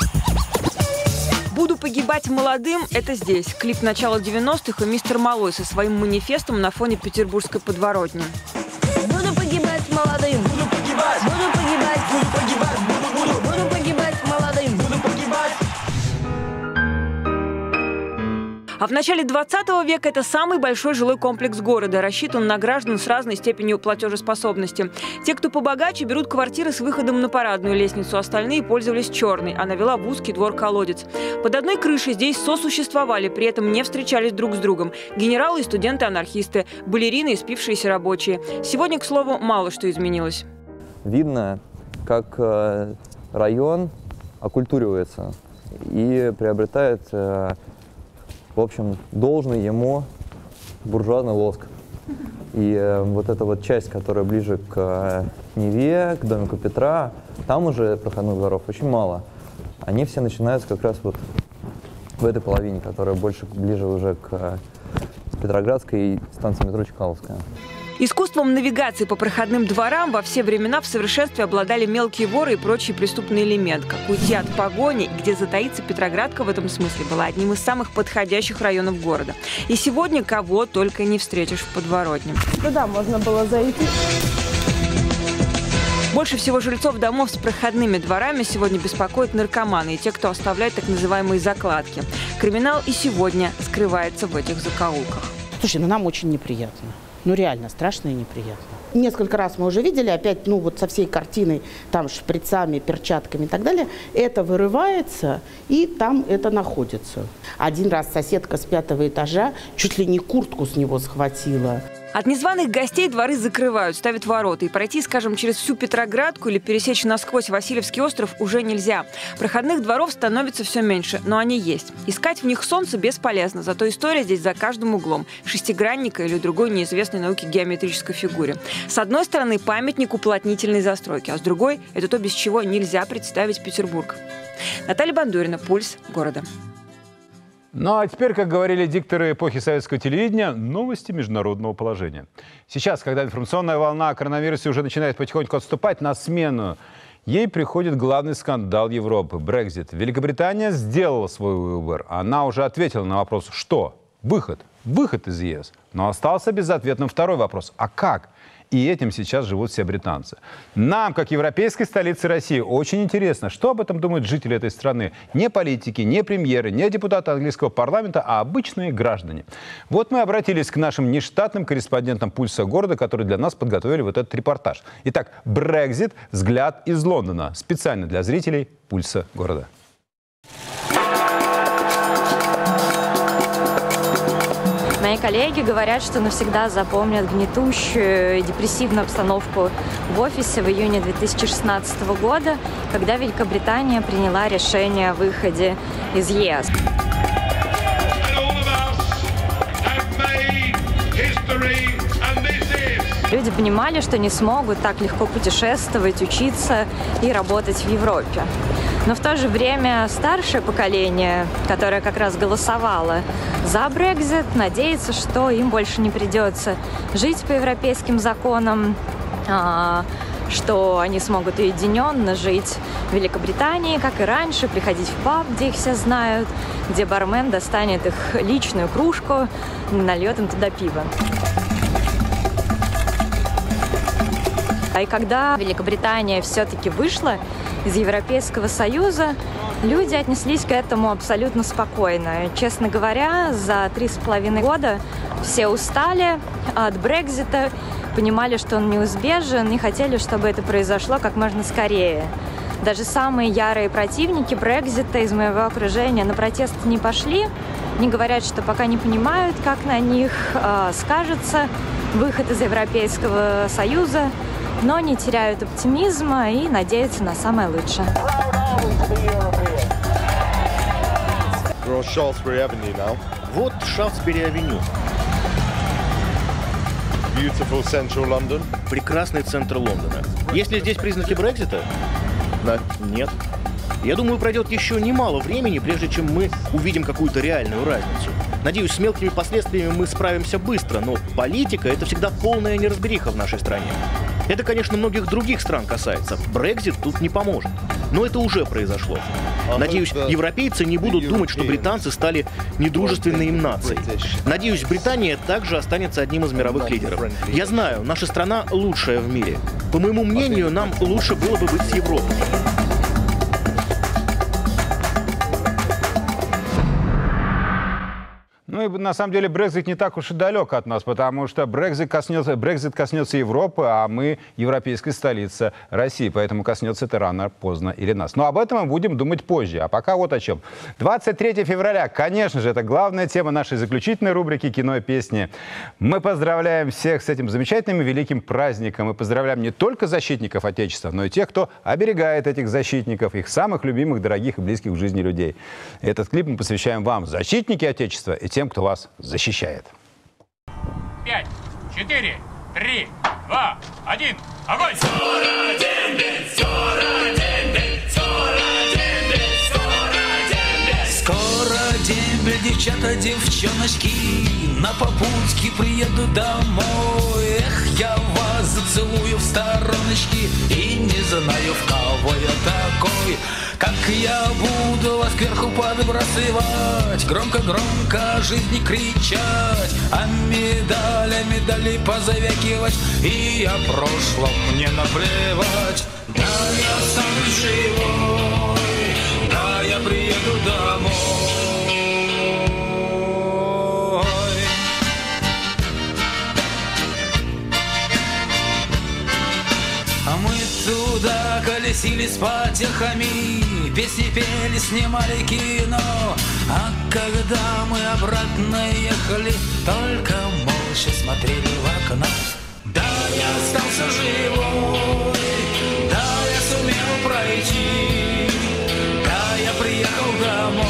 «Буду погибать молодым» – это здесь. Клип начала девяностых и мистер Малой со своим манифестом на фоне петербургской подворотни. Буду погибать молодым, буду погибать, буду погибать, буду погибать, буду, буду, буду погибать молодым, буду погибать. А в начале двадцатого века это самый большой жилой комплекс города, рассчитан на граждан с разной степенью платежеспособности. Те, кто побогаче, берут квартиры с выходом на парадную лестницу, остальные пользовались черной. Она вела в узкий двор-колодец. Под одной крышей здесь сосуществовали, при этом не встречались друг с другом. Генералы и студенты-анархисты, балерины и спившиеся рабочие. Сегодня, к слову, мало что изменилось. Видно, как район окультуривается и приобретает, в общем, должный ему буржуазный лоск. И э, вот эта вот часть, которая ближе к э, Неве, к домику Петра, там уже проходных дворов очень мало. Они все начинаются как раз вот в этой половине, которая больше ближе уже к э, Петроградской и станции метро Чкаловская. Искусством навигации по проходным дворам во все времена в совершенстве обладали мелкие воры и прочий преступный элемент. Как уйти от погони и где затаиться, Петроградка в этом смысле была одним из самых подходящих районов города. И сегодня кого только не встретишь в подворотне. Туда можно было зайти. Больше всего жильцов домов с проходными дворами сегодня беспокоят наркоманы и те, кто оставляет так называемые закладки. Криминал и сегодня скрывается в этих закоулках. Слушай, ну нам очень неприятно. Ну реально страшно и неприятно. Несколько раз мы уже видели, опять, ну вот со всей картиной, там шприцами, перчатками и так далее, это вырывается и там это находится. Один раз соседка с пятого этажа чуть ли не куртку с него схватила. От незваных гостей дворы закрывают, ставят ворота. И пройти, скажем, через всю Петроградку или пересечь насквозь Васильевский остров уже нельзя. Проходных дворов становится все меньше, но они есть. Искать в них солнце бесполезно, зато история здесь за каждым углом. Шестигранника или другой неизвестной науке геометрической фигуре. С одной стороны, памятник уплотнительной застройки, а с другой – это то, без чего нельзя представить Петербург. Наталья Бандурина, «Пульс города». Ну а теперь, как говорили дикторы эпохи советского телевидения, новости международного положения. Сейчас, когда информационная волна о коронавирусе уже начинает потихоньку отступать, на смену ей приходит главный скандал Европы – Брексит. Великобритания сделала свой выбор. Она уже ответила на вопрос «что?». Выход. Выход из ЕС. Но остался безответным второй вопрос – а как? И этим сейчас живут все британцы. Нам, как европейской столице России, очень интересно, что об этом думают жители этой страны. Не политики, не премьеры, не депутаты английского парламента, а обычные граждане. Вот мы обратились к нашим нештатным корреспондентам «Пульса города», которые для нас подготовили вот этот репортаж. Итак, Брексит. Взгляд из Лондона. Специально для зрителей «Пульса города». Мои коллеги говорят, что навсегда запомнят гнетущую и депрессивную обстановку в офисе в июне две тысячи шестнадцатого года, когда Великобритания приняла решение о выходе из ЕС. Люди понимали, что не смогут так легко путешествовать, учиться и работать в Европе. Но в то же время старшее поколение, которое как раз голосовало за Брексит, надеется, что им больше не придется жить по европейским законам, что они смогут уединенно жить в Великобритании, как и раньше, приходить в паб, где их все знают, где бармен достанет их личную кружку, нальет им туда пиво. И когда Великобритания все-таки вышла из Европейского Союза, люди отнеслись к этому абсолютно спокойно. Честно говоря, за три с половиной года все устали от Брексита, понимали, что он неизбежен, и хотели, чтобы это произошло как можно скорее. Даже самые ярые противники Брексита из моего окружения на протесты не пошли. Они говорят, что пока не понимают, как на них э, скажется выход из Европейского Союза, но не теряют оптимизма и надеются на самое лучшее. Вот Шафтсбери-авеню. Beautiful central London. Прекрасный центр Лондона. Есть ли здесь признаки Брексита? Да. Нет. Я думаю, пройдет еще немало времени, прежде чем мы увидим какую-то реальную разницу. Надеюсь, с мелкими последствиями мы справимся быстро, но политика — это всегда полная неразбериха в нашей стране. Это, конечно, многих других стран касается. Брексит тут не поможет. Но это уже произошло. Надеюсь, европейцы не будут думать, что британцы стали недружественной им нацией. Надеюсь, Британия также останется одним из мировых лидеров. Я знаю, наша страна лучшая в мире. По моему мнению, нам лучше было бы быть с Европой. Ну и на самом деле Брексит не так уж и далек от нас, потому что Брексит коснется, Брексит коснется Европы, а мы европейская столица России, поэтому коснется это рано, поздно или нас. Но об этом мы будем думать позже, а пока вот о чем. двадцать третьего февраля, конечно же, это главная тема нашей заключительной рубрики «Кино и песни». Мы поздравляем всех с этим замечательным и великим праздником. Мы поздравляем не только защитников Отечества, но и тех, кто оберегает этих защитников, их самых любимых, дорогих и близких в жизни людей. Этот клип мы посвящаем вам, защитники Отечества, и тем, кто вас защищает. Пять, четыре, три, два, один, огонь! Скоро дембель, девчата, девчоночки, на попутке приеду домой. Эх, я вас зацелую в стороночки и не знаю, в кого я такой. Как я буду вас кверху подбрасывать, громко-громко жизни кричать, а медали, медали позавякивать, и о прошлом мне наплевать. Да, я сам живой, да, я приеду домой. А мы туда колесили с потехами, песни пели, снимали кино. А когда мы обратно ехали, только молча смотрели в окно. Да, я остался живой, да, я сумел пройти, да, я приехал домой.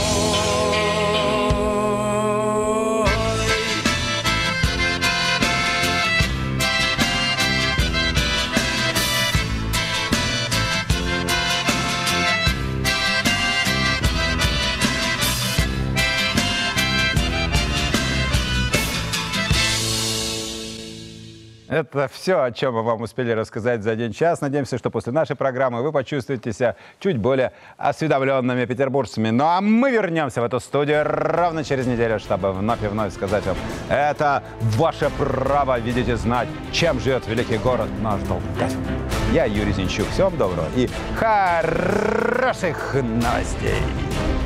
Это все, о чем мы вам успели рассказать за один час. Надеемся, что после нашей программы вы почувствуете себя чуть более осведомленными петербуржцами. Ну а мы вернемся в эту студию ровно через неделю, чтобы вновь и вновь сказать вам: это ваше право видеть и знать, чем живет великий город наш Долгоград. Я Юрий Зинчук. Всем доброго и хороших новостей.